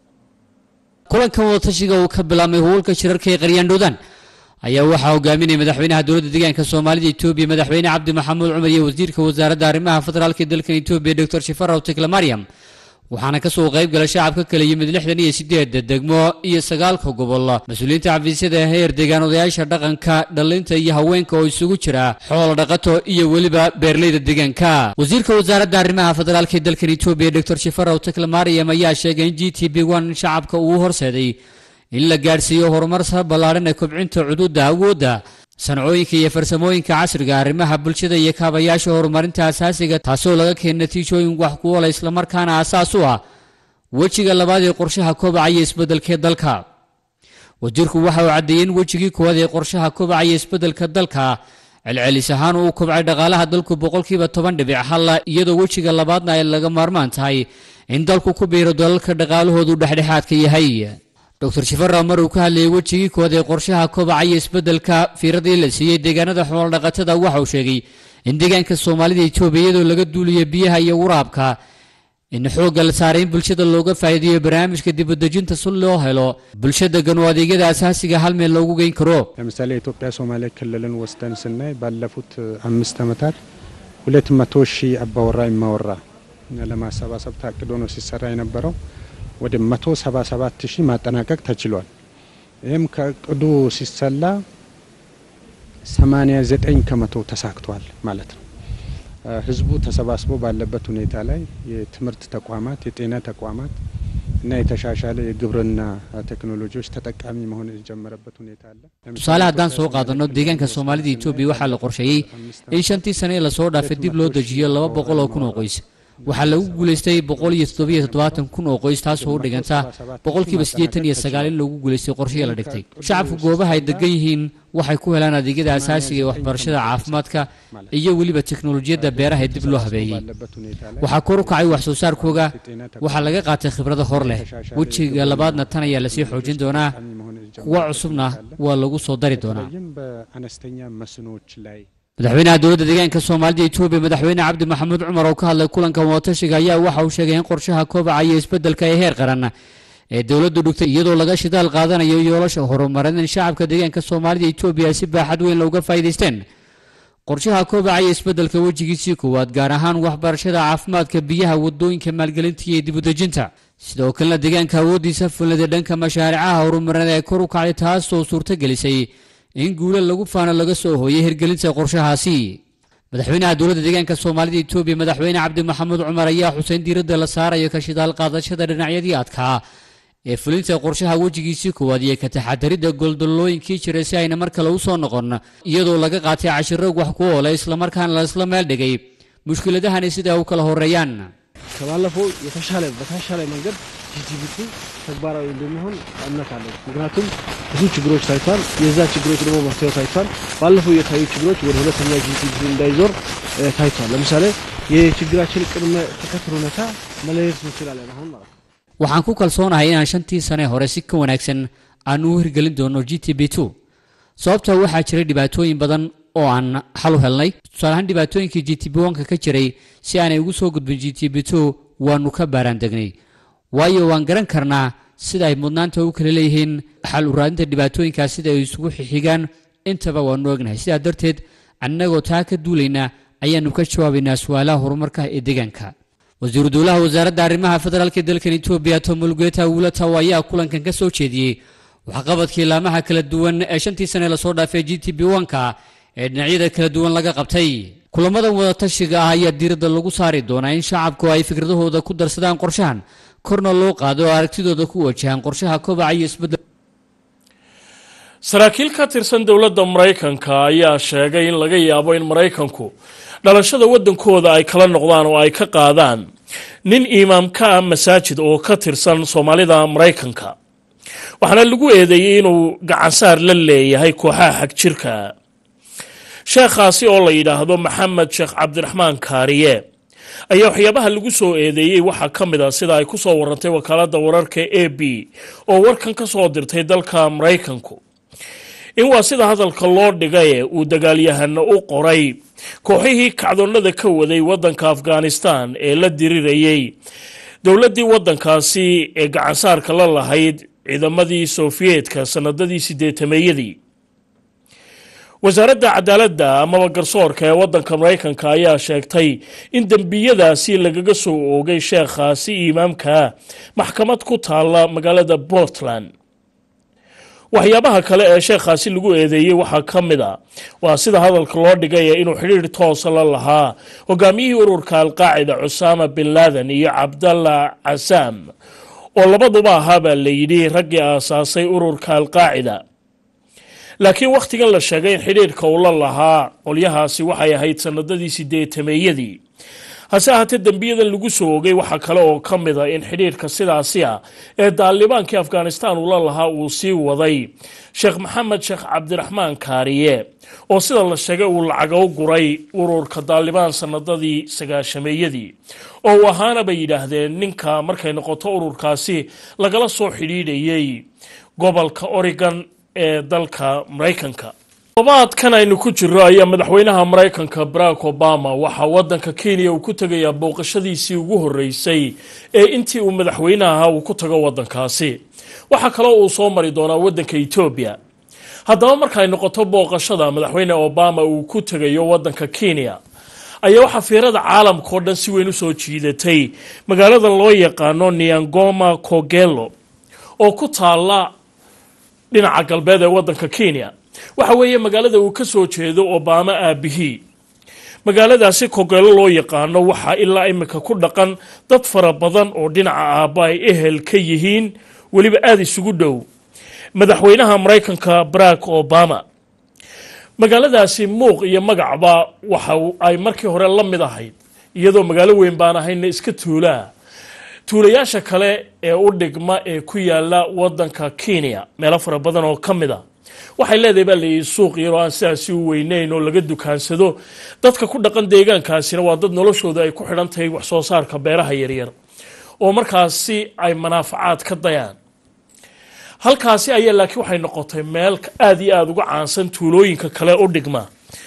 kulankan wada tashiga uu ka bilaabmay howlka shirarka ee Qaryaandoodan ayaa waxa hogaaminay madaxweynaha dowladda deegaanka Soomaalida Itoobiya madaxweyne Cabdi Maxamuud Cumar iyo wasiirka wasaaradda arrimaha federaalka ee dalka Itoobiya Doctor Shifaraaw Tikle-Maryam waxaana ka soo qayb galay shacabka kale yimid lixdan iyo siddeed degmo iyo sagaalka gobol mas'uuliyiinta xafiisyada heer deegaan odayaasha dhaqanka dhalinta iyo haweenka oo isugu jira xoolo dhaqato iyo waliba beerleyda deegaanka wasiirka wasaaradda arrimaha federaalka ee dalka Itoobiya Doctor Shifaraaw Tikle-Maryam ayaa sheegay in G T B one shacabka uu horseeday in la gaarsiiyo horumar ballaaran ee kobcinta cududa awoodda sanacooyinka iyo farsamooyinka casriga arrimaha bulshada iyo kaabayaasha horumarinta asaasiga taasoo laga keenay natiijooyin wax ku wala isla markaana asaas u ah wejiga labaad ee qorshaha kobaca iyo isbeddelka dalka wasiirku waxa uu cadeeyay in wejigii koowaad ee qorshaha kobaca iyo isbeddelka dalka celcelis ahaan uu kobcay dhaqaalaha dalku boqolkiiba toban dhibic hal iyadoo wejiga labaadna ay laga maarmaan tahay in dalku ku biiro dalalka dhaqaalahoodu dhexdhexaadka yahay Doctor Shifaraaw mar uu ka hadlayay wejigii koowaad ee qorshaha kobaca iyo isbeddelka fiiradii la siiyay deegaanada xoolo dhaqatada waxa uu sheegay in deegaanka Soomaalida Itoobiya iyadoo laga duuliyo biyaha iyo waraabka in xoogga la saaray in bulshada looga faa'iideeyo barnaamijka dib u dejinta si loo helo bulshada gan adeegyada asaasiga hal meel loogu geyn karo ለምሳሌ ኢትዮጵያ ሶማሌ ክልልን ወስደን ስናይ ባለፉት አምስት ዓመታት ሁለት መቶ ሺህ አባወራ ይማወራ ለማሰባሰብ ታቅዶ ነው ሲሰራ የነበረው ወደ መቶ ሰባ ሰባት ሺህ ማጠናቀቅ ተችሏል ይሄም ከቅዱ ሲሰላ ሰማንያ ዘጠኝ ከመቶ ተሳክቷል ማለት ነው ህዝቡ ተሰባስቦ ባለበት ሁኔታ ላይ የትምህርት ተቋማት የጤና ተቋማት እና የተሻሻለ የግብርና ቴክኖሎጂዎች ተጠቃሚ መሆን የጀመረበት ሁኔታ አለ ቱሳለ አዳን soo qaadano deegaanka Soomaalida Itoobiya waxa la qorsheeyay in shantii sano la soo dhaafay dib loo dejiyo laba boqol oo kun oo qoys waxaa lagu guuleystay boqol iyo toddoba iyo toddobaatan kun oo qoys taas oo u dhiganta boqolkiiba siddeetan iyo sagaal in lagu guuleystay qorshaha la dhigtay shacabku goobaha ay degan yihiin waxay ku helaan adeegyada asaasiga ee waxbarashada caafimaadka iyo waliba teknoolajiyada beeraha dib loo habeeyay waxaa kor u kacay wax soo saarkooda waxaa laga qaatay khibrado hor leh wejiga labaadna tan ayaa la sii xoojin doonaa kuwa cusubna waa lagu soo dari doonaa madaxweynaha dowladda deegaanka Soomaalida Itoobiya madaxweyne Cabdi Maxamuud Cumar oo ka hadlay kulanka wadatashiga ayaa waxa uu sheegay in qorshaha kobaca iyo isbeddelka ee heer qaran ee dowladdu dhigtay iyadoo laga shidaal qaadanayo yoolasha horumarin in shacabka deegaanka Soomaalida Itoobiya si baaxad weyn looga faa'iideysteen qorshaha kobaca iyo isbeddelka wejigiisii koowaad gaar ahaan waxbarashada caafimaadka biyaha wadooyinka maalgelinta iyo dib u dejinta sidoo kale deegaanka awoodiisa fulada dhanka mashaariicaha horumarineed ee kor u kacay taas oo suurtagelisay in guula lagu faano laga soo hooyay hirgelinta qorshahaasi madaxweynaha dowladda deegaanka Soomaalida Itoobiya madaxweyne Cabdi Maxamuud Cumar ayaa xuseen diiradda la saarayo ka shidaal qaadashada dhinacyadii adkaa ee fulinta qorshaha wejigiisii koowaad iyo ka taxadarida goldolooyinkii jiray si ayna mar kale u soo noqon iyadoo laga qaatay cashiro wax ku oolay isla markaana la isla meel dhigay mushkiladahani sida u kala horeeyaan ከባለፈው የተሻለ በተሻለ መንገድ ጂቲቢቱ ተግባራዊ እንደሚሆን እምነት አለኝ ምክንያቱም ብዙ ችግሮች ታይቷል የዛ ችግሮች ደግሞ መፍትሄ ታይቷል ባለፈው የታዩ ችግሮች ወደ ሁለተኛ ጂቲቢቱ እንዳይዞር ታይቷል ለምሳሌ የችግራችን ቅድመ ተከተል ሁኔታ መለየት እንችላለን አሁን ማለት waxaan ku kalsoonahay inaan shantii sano hore si ka wanaagsan aan u hirgelin doono G T B two sababta waxaa jiray dhibaatooyin badan oo aan xal u helnay tusaalahan dhibaatooyinkii G T B one ka jiray si aanay ugu soo gudbin G T B two waanu ka baaraan degnay waayo waan garan karnaa sida ay mudnaanta u kala leeyihiin xal u raadinta dhibaatooyinkaas sida ay isugu xixigaan intaba waanu ognahay sidaa darteed annagoo taa ka duulayna ayaanu ka jawaabaynaa su'aalaha horumarka ee deegaanka wasiir dowlaha wasaaradda arrimaha federaalka dalka Itoobiya Tom Mulugeta Wulata ayaa kulankan ka soo jeediyay waxqabadkii laamaha kala duwan ee shantii sano la soo dhaafay G T B one ka ee dhinacyada kala duwan laga qabtay kulamadan wada tashiga ah ayaa diiradda lagu saari doonaa in shacabku ay fikradahooda ku darsadaan qorshahan korna loo qaado aragtidooda ku wajahan qorshaha kobaca iyo isbedel saraakiil ka tirsan dowladda Mareykanka ayaa sheegay in laga yaabo in Mareykanku dhalashada wadankooda ay kala noqdaan oo ay ka qaadaan nin imaamka ah masaajid oo ka tirsan Soomaalida Mareykanka waxaana lagu eedeeyay inuu gacan saar la leeyahay kooxaha xag jirka sheekhaasi oo la yiraahdo Maxamed Sheekh Cabdiraxmaan Kaariye ayaa waxyaabaha lagu soo eedeeyay waxa kamid ah sida ay ku soo warantay wakaaladda wararka A B oo warkan ka soo dirtay dalka Mareykanku in waa sida hadalka loo dhigay uu dagaalyahano u qoray kooxihii kacdoonada ka waday wadanka Afghanistan ee la dirirayay dowladii wadankaasi ee gacan saarka la lahayd ciidamadii Soofiyeedka sanadadii sideetameeyadii wasaaradda cadaaladda ama garsoorka ee wadanka Mareykanka ayaa sheegtay in dambiyadaasi lagaga soo oogay sheekhaasi imaamka maxkamad ku taala magaalada Portland waxyaabaha kale ee sheekhaasi lagu eedeeyay waxa kamid ah waa sida hadalka loo dhigay inuu xiriir toos la lahaa hogaamiyihii ururka Al-Qaacida Osama bin Laden iyo Abdallah Asaam oo labaduba ahaaba la yidhi raggii aasaasay ururka Al-Qaacida laakiin waqtigan la sheegay in xiriirka uu la lahaa qolyahaasi waxay ahayd sanadadii sideetameeyadii hase ahaatee dambiyadan lagu soo oogay waxa kale oo ka mid ah in xiriirka sidaasi ah ee Taliban-kii Afghanistan uu la lahaa uu sii waday Sheekh Maxamed Sheekh Cabdiraxmaan Kaariye oo sida la sheegay uu lacag u guray ururka Taliban sanadadii sagaashameeyadii oo waxaana bay yiraahdeen ninka markay noqoto ururkaasi lagala soo xidhiidhayay gobolka Oregon ee dalka Mareykanka tobaadkan aynu ku jirro ayaa madaxweynaha Mareykanka Barack Obama waxa wadanka Kenya uu ku tagayaa booqashadiisii ugu horeysay ee intii uu madaxweynaha uu ku tago wadankaasi waxa kale oo uu soo mari doonaa wadanka Ethiopia haddaba marka ay noqoto booqashada madaxweyne Obama uu ku tagayo wadanka Kenya ayaa waxa fiirada caalamka oo dhan si weyn u soo jiidatay magaalada loo yaqaano Nyangoma Kogelo oo ku taala dhinaca galbeed ee wadanka Kenya waxa weeye magaalada uu ka soo jeedo Obama aabihii magaaladaasi Kogelo loo yaqaano waxa ilaa imika ku dhaqan dad fara badan oo dhinaca aabba ay ehel ka yihiin waliba aad isugu dhow madaxweynaha Mareykanka Barack Obama magaaladaasi muuq iyo magacba waxa ay markii hore la mid ahayd iyadoo magaalo weyn baan ahayn iska tuulaa tuulayaasha kale ee u dhigma ee ku yaala wadanka Kenya meelo fara badan oo kamid ah waxay leedahay baa leeyahay suuq yar oo aan sidaasi u weynayn oo laga dukaansado dadka ku dhaqan deegaankaasina waa dad noloshooda ay ku xidhan tahay wax soo saarka beeraha yaryar oo markaasi ay manaafacaad ka dayaan halkaasi ayaa laakiin waxay noqotay meel aad iyo aad uga caansan tuulooyinka kale u dhigma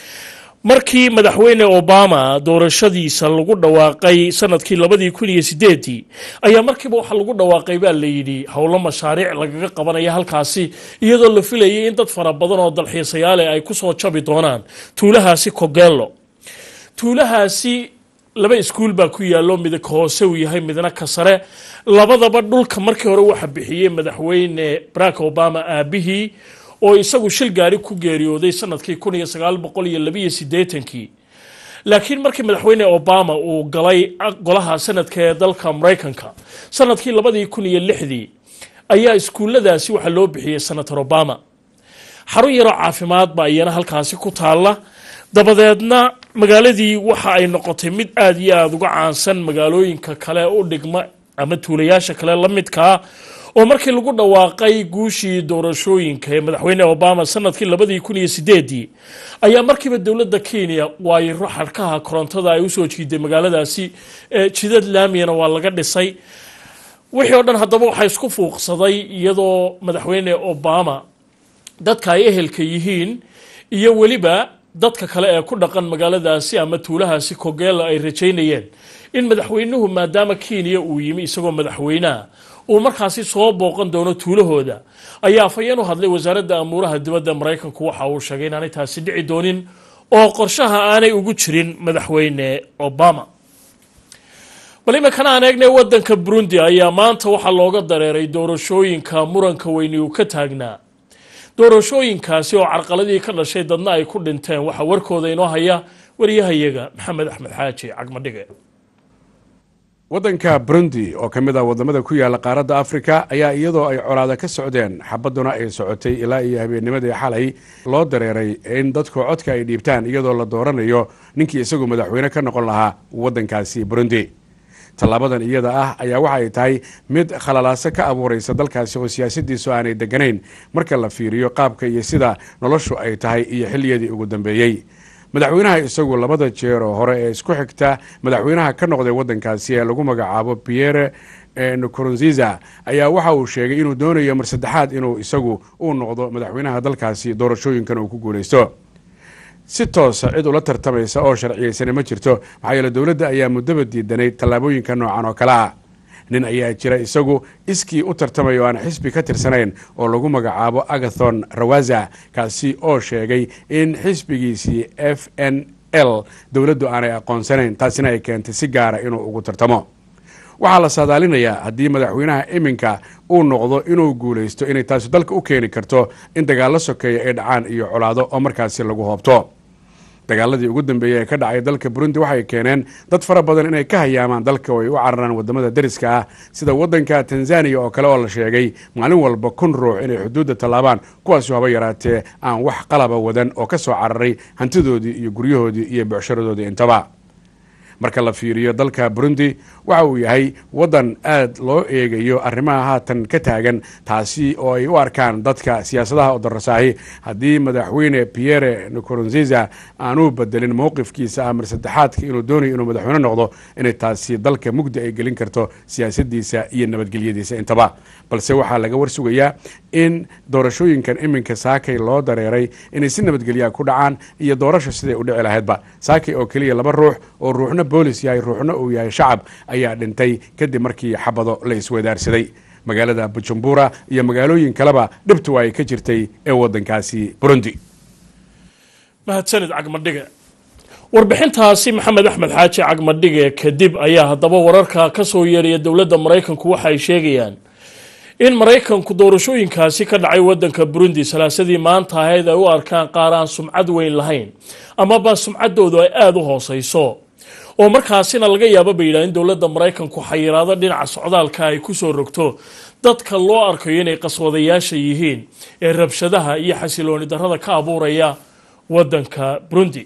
markii madaxweyne Obama doorashadiisa lagu dhawaaqay sanadkii labadii kun iyo sideedii ayaa markiiba waxa lagu dhawaaqay baa la yidhi howlo mashaariic lagaga qabanaya halkaasi iyadoo la filayay in dad fara badan oo dalxiisayaal ay ku soo jabi doonaan tuulahaasi Kogelo tuulahaasi laba iskuul baa ku yaalo mid ka hoose uu yahay midna ka sare labadaba dhulka markii hore waxa bixiyay madaxweyne Barack Obama aabihii oo isagu shil gaari ku geeriyooday sanadkii kun iyo sagaal boqol iyo laba iyo siddeetankii laakiin markii madaxweyne Obama uu galay golaha sanadka ee dalka Mareykanka sanadkii labadii kun iyo lixdii ayaa iskuuladaasi waxa loo bixiyay Senator Obama xarun yar oo caafimaad baa iyana halkaasi ku taala dabadeedna magaaladii waxa ay noqotay mid aad iyo aad uga caansan magaalooyinka kale u dhigma ama tuulayaasha kale la midka oo markii lagu dhawaaqay guushii doorashooyinka ee madaxweyne Obama sanadkii labadii kun iyo sideedii ayaa markiiba dawladda Kenya way ruuxarkaha korontada ay u soo jiiday magaaladaasi jidad laamiyana waa laga dhisay wixii oo dhan haddaba waxa isku fuuqsaday iyadoo madaxweyne Obama dadka ay ehelka yihiin iyo waliba dadka kale ee ku dhaqan magaaladaasi ama tuulahaasi Kogelo ay rajaynayeen in madaxweynuhu maadaama Kenya uu yimi isagoo madaxweynaha uu markaasi soo booqan doono tuulahooda ayaa afayeen u hadlay wasaaradda amuuraha dibadda Mareykanku waxa uu sheegay in aanay taasi dhici doonin oo qorshaha aanay ugu jirin madaxweyne Obama balima kana aan eegnay wadanka Burundi ayaa maanta waxa looga dareeray doorashooyinka muranka weyni uu ka taagnaa doorashooyinkaasi oo carqaladii ka dhashay dadna ay ku dhinteen waxaa warkooda inoo haya wariyahayaga maxamed axmed xaaji cagmadhige. waddanka Burundi oo ka mid ah wadamada ku yaala qaaradda Afrika ayaa iyadoo ay colaado ka socdeen xabaduna ay socotay ilaa iyo habeennimadii xalay loo dareeray in dadku codka ay dhiibtaan iyadoo la dooranayo ninkii isagu madaxweyne ka noqon lahaa waddankaasi Burundi. tallaabadan iyada ah ayaa waxa ay tahay mid khalalaaso ka abuuraysa dalkaasi oo siyaasadiisu aanay deganayn marka la fiiriyo qaabka iyo sida noloshu ay tahay iyo xilliyadii ugu dambeeyey. madaxweynaha isagu labada jeer oo hore ee isku xigta madaxweynaha ka noqday waddankaasi ee lagu magacaabo Pierre Nkurunziza ayaa waxa uu sheegay inuu doonayo mar saddexaad inuu isagu uu noqdo madaxweynaha dalkaasi doorashooyinkan uu ku guuleysto. si toosa cid ula tartamaysa oo sharciyeysan ma jirto maxaa yeelay dowladda ayaa muddaba diidanay tallaabooyinka noocan oo kale ah. nin ayaa jira isagu iskii u tartamaya oo aan xisbi ka tirsanayn oo lagu magacaabo Agathon Rwasa kaasi oo sheegay in xisbigiisii F N L dowladdu aanay aqoonsanayn taasina ay keentay si gaara inuu ugu tartamo. waxaa la saadaalinayaa haddii madaxweynaha iminka uu noqdo inuu guuleysto inay taasi dalka u keeni karto in dagaallo sokeeya ay dhacaan iyo colaado oo markaasi lagu hoobto. dagaaladii ugu dambeeyay ee ka dhacay dalka Burundi waxay keeneen dad fara badan inay ka hayaamaan dalka oo ay u cararaan wadamada dariska ah sida wadanka Tanzania oo kale oo la sheegay maalin walba kun ruux inay xuduudda tallaabaan kuwaas oo haba yaraatee aan wax qalaba wadan oo ka soo cararay hantidoodii iyo guryahoodii iyo buuxsharadoodii intaba. marka la fiiriyo dalka Burundi waxa uu yahay wadan aad loo eegayo arrimaha haatan ka taagan taasi oo ay u arkaan dadka siyaasadaha oo darasaahi haddii madaxweyne Pierre Nkurunziza aanu bedelin mowqifkiisa amar saddexaadka inuu doonayo inuu madaxweyne noqdo inay taasi dalka mugdi ay gelin karto siyaasadiisa iyo nabadgelyadiisa intaba. balse waxaa laga warsugayaa in doorashooyinkan iminka saakay loo dareeray inay si nabadgelya ku dhacaan iyo doorasho siday u dhici lahaydba. saakay oo kaliya laba ruux oo ruuxna boolis yahay ruuxna uu yahay shacab ayaa dhintay kadib markii xabado la isweydaarsaday. magaalada Bujumbura iyo magaalooyin kaleba dhibtu ay ka jirtay ee wadankaasi Burundi. mahadsanid cagmadhige. warbixintaasi maxamed axmed xaaji cagmadhige kadib ayaa haddaba wararka ka soo yeeraya dowladda Mareykanku waxa ay sheegayaan in Mareykanku doorashooyinkaasi ka dhacay wadanka Burundi salaasadii maanta ahayd ay u arkaan qaar aan sumcad weyn lahayn amaba sumcaddoodu ay aad u hooseyso oo markaasina laga yaabo bay yidhahdeen dowladda Mareykanku xayiraado dhinaca socdaalka ay ku soo rogto dadka loo arkayo inay qaswadayaasha yihiin ee rabshadaha iyo xasilooni darrada ka abuuraya wadanka Burundi.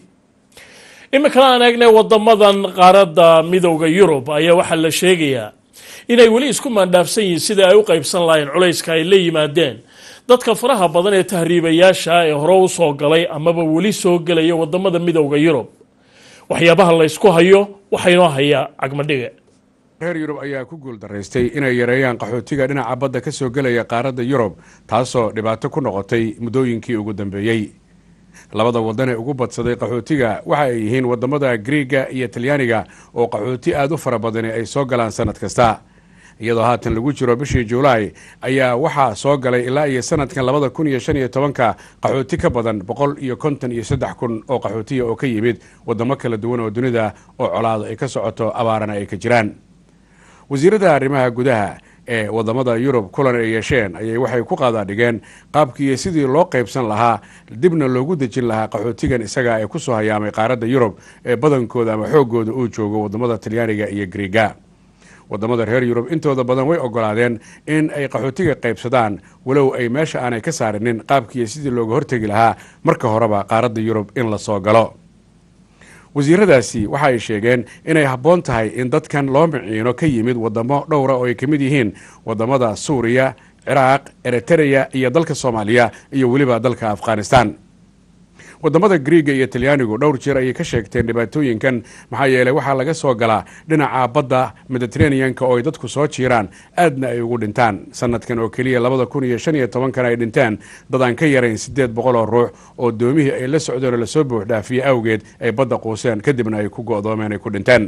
imika aan eegnay wadamadan qaaradda midowga Yurub ayaa waxa la sheegayaa inay wali isku maandhaafsan yihiin sida ay u qaybsan lahayn culayska ay la yimaadeen dadka faraha badan ee tahriibayaasha ee hore u soo galay amaba wali soo galaya wadamada midowga Yurub. waxyaabaha la isku hayo waxaynoo hayaa cagmadhige. reer Yurub ayaa ku guul daraystay inay yareeyaan qaxootiga dhinaca badda ka soo galaya qaaradda Yurub taasoo dhibaato ku noqotay muddooyinkii ugu dambeeyay. labada wadan ee ugu badsaday qaxootiga waxa ay yihiin wadamada Greega iyo Talyaaniga oo qaxooti aad u fara badan ay soo galaan sanad kasta. iyadoo haatan lagu jiro bishii Juulaay ayaa waxaa soo galay ilaa iyo sanadkan labada kun iyo shan iyo tobanka qaxooti ka badan boqol iyo konton iyo saddex kun oo qaxootiya oo ka yimid wadamo kala duwan oo dunida oo colaado ay ka socoto abaarana ay ka jiraan. wasiirada arrimaha gudaha ee wadamada Yurub kulan ay yeesheen ayay waxay ku qaada dhigeen qaabkii sidii loo qaybsan lahaa dibna loogu dejin lahaa qaxootigan isaga ay ku soo hayaamay qaaradda Yurub ee badankooda ama xoogooda uu joogo wadamada Talyaaniga iyo Greega. wadamada reer Yurub intooda badan way ogolaadeen in ay qaxootiga qaybsadaan walow ay meesha aanay ka saarinin qaabkii sidii looga hortagi lahaa marka horeba qaaradda Yurub in la soo galo. wasiiradaasi waxa ay sheegeen inay habboon tahay in dadkan loo miciino ka yimid wadamo dhowra oo ay ka mid yihiin wadamada Suuriya, Ciraaq, Eritrea iyo dalka Soomaaliya iyo weliba dalka Afghanistan. wadamada Greega iyo Talyaanigu dhowr jeer ayay ka sheegteen dhibaatooyinkan maxaa yeelay waxaa laga soo galaa dhinaca badda Mediterranean-ka oo ay dadku soo jiiraan aadna ay ugu dhintaan. sanadkan oo kaliya labada kun iyo shan iyo tobankan ay dhinteen dad aan ka yarayn sideed boqol oo ruux oo doomihii ay la socdeen oo la soo buux dhaafiyay awgeed ay badda quuseen kadibna ay ku go'doomeen ay ku dhinteen.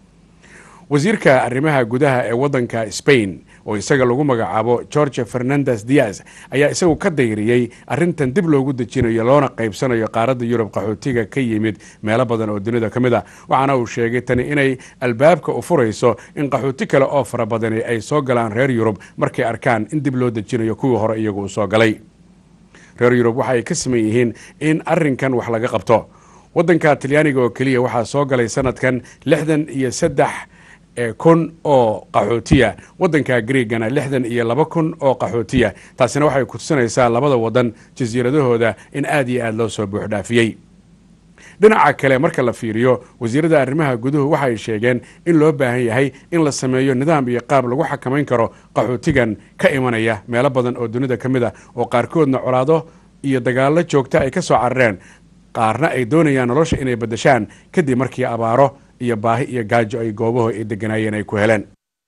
wasiirka arrimaha gudaha ee wadanka Spain oo isaga lagu magacaabo Jorge Fernandez Diaz ayaa isagu ka dayriyay arrintan dib loogu dejinayo loona qaybsanayo qaaradda Yurub qaxootiga ka yimid meelo badan oo dunida ka mid ah. waxaana uu sheegay tani inay albaabka u furayso in qaxooti kale oo fara badan ay soo galaan reer Yurub markay arkaan in dib loo dejinayo kuwii hore iyagu u soo galay. reer yurub waxa ay ka saman yihiin in arrinkan wax laga qabto. waddanka talyaaniga oo keliya waxaa soo galay sanadkan lixdan iyo saddex kun oo qaxootiya, waddanka Greegana lixdan iyo laba kun oo qaxootiya. taasina waxay ku tusinaysaa labada waddan jasiiradahooda in aad iyo aad loo soo buux dhaafiyey. dhinaca kale marka la fiiriyo, wasiirada arrimaha guduhu waxay sheegeen in loo baahan yahay in la sameeyo nidaam iyo qaab lagu xakamayn karo qaxootigan ka imanaya meelo badan oo dunida ka mid ah oo qaarkoodna colaado iyo dagaallo joogta ay ka soo carareen, qaarna ay doonayaan nolosha inay beddeshaan kadib markii abaaro iyo baahi iyo gaajo ay goobaho ay degganaayeen ay ku heleen.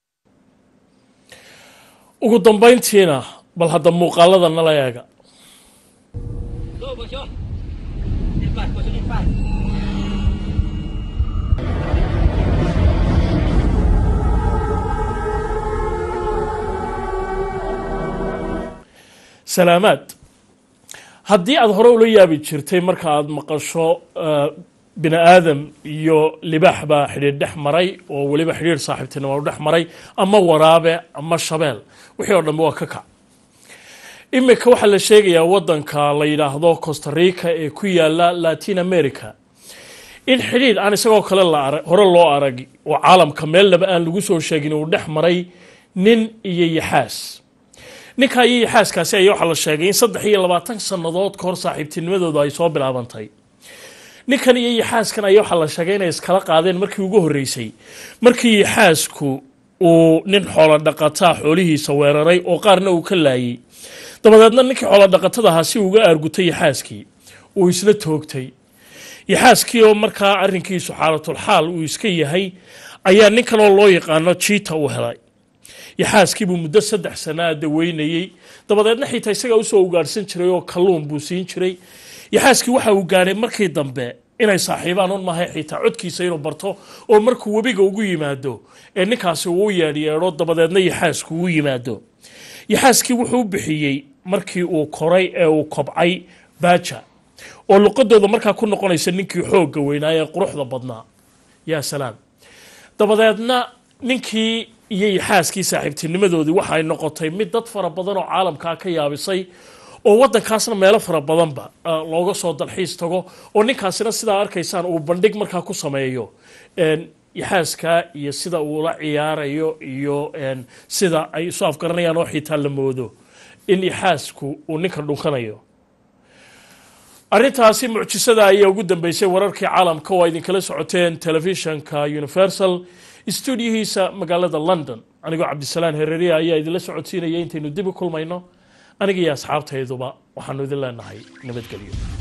ugu dambayntiina bal hadda muuqaalada nala eega. salaamaad. haddii aad hore ula yaabi jirtay marka aad maqasho bini aadam iyo libaax baa xidhiir dhex maray oo weliba xidhiir saaxiibtinimo u dhex maray, ama waraabe ama shabeel, wixii oo dhanba waa ka kac. imika waxaa la sheegayaa waddanka la yidhaahdo Costa Rica ee ku yaala Latin America in xidhiir aan isagoo kale la hore loo arag oo caalamka meel laba aan lagu soo sheegin uu dhex maray nin iyo yaxaas. ninka iyo yaxaaskaasi ayaa waxaa la sheegay in saddex iyo labaatan sannadood ka hor saaxiibtinimadooda ay soo bilaabantay. ninkan iyo yaxaaskan ayaa waxaa la sheegay inay iskala qaadeen markii ugu horreysay markii yaxaasku uu nin xoolo dhaqataa xoolihiisa weeraray oo qaarna uu ka laayay. dabadeedna ninkii xoolo dhaqatadaha si uga aargutay yaxaaskii uu isla toogtay. yaxaaskii oo markaa arrinkiisu xaalatul xaal uu iska yahay ayaa ninkan oo loo yaqaano jiita u helay. yaxaaskii buu muddo saddex sanaa daweynayey, dabadeedna xitaa isagaa usoo ugaadhsan jiray oo kalluun buu siin jiray. yaxaaskii waxa uu gaadhay markii dambe inay saaxiibaan un mahay xitaa codkiisa inuu barto oo markuu webiga ugu yimaado ee ninkaasi uu yeedhyeedho dabadeedna yaxaasku uu yimaado. yaxaaskii wuxuu bixiyey markii uu koray ee uu kobcay baaja, oo luqadooda markaa ku noqonaysa ninkii xoogga weynaa ee quruxda badnaa. yaa salaam. dabadeedna ninkii iyo yaxaaskii saaxiibtinimadoodii waxay noqotay mid dad fara badan oo caalamkaa ka yaabisay, oo waddankaasna meelo fara badanba looga soo dalxiis tago, oo ninkaasina sidaa arkaysaan uu bandhig markaa ku sameeyo yaxaaskaa iyo sida uu la ciyaarayo iyo sida ay isu afgaranayaan oo xitaa la moodo in yaxaasku uu ninka dhunkanayo. arrintaasi mucjisada ayaa ugu dambeysay wararkii caalamka oo idinkala socoteen telefishanka Universal stuudiyihiisa magaalada London. anigoo Cabdisalaan Hereriya ayaa idinla socodsiinaya intaynu dib u kulmayno. aniga iyo asxaabtayduba waxaanu idin leenahay nabadgelyo.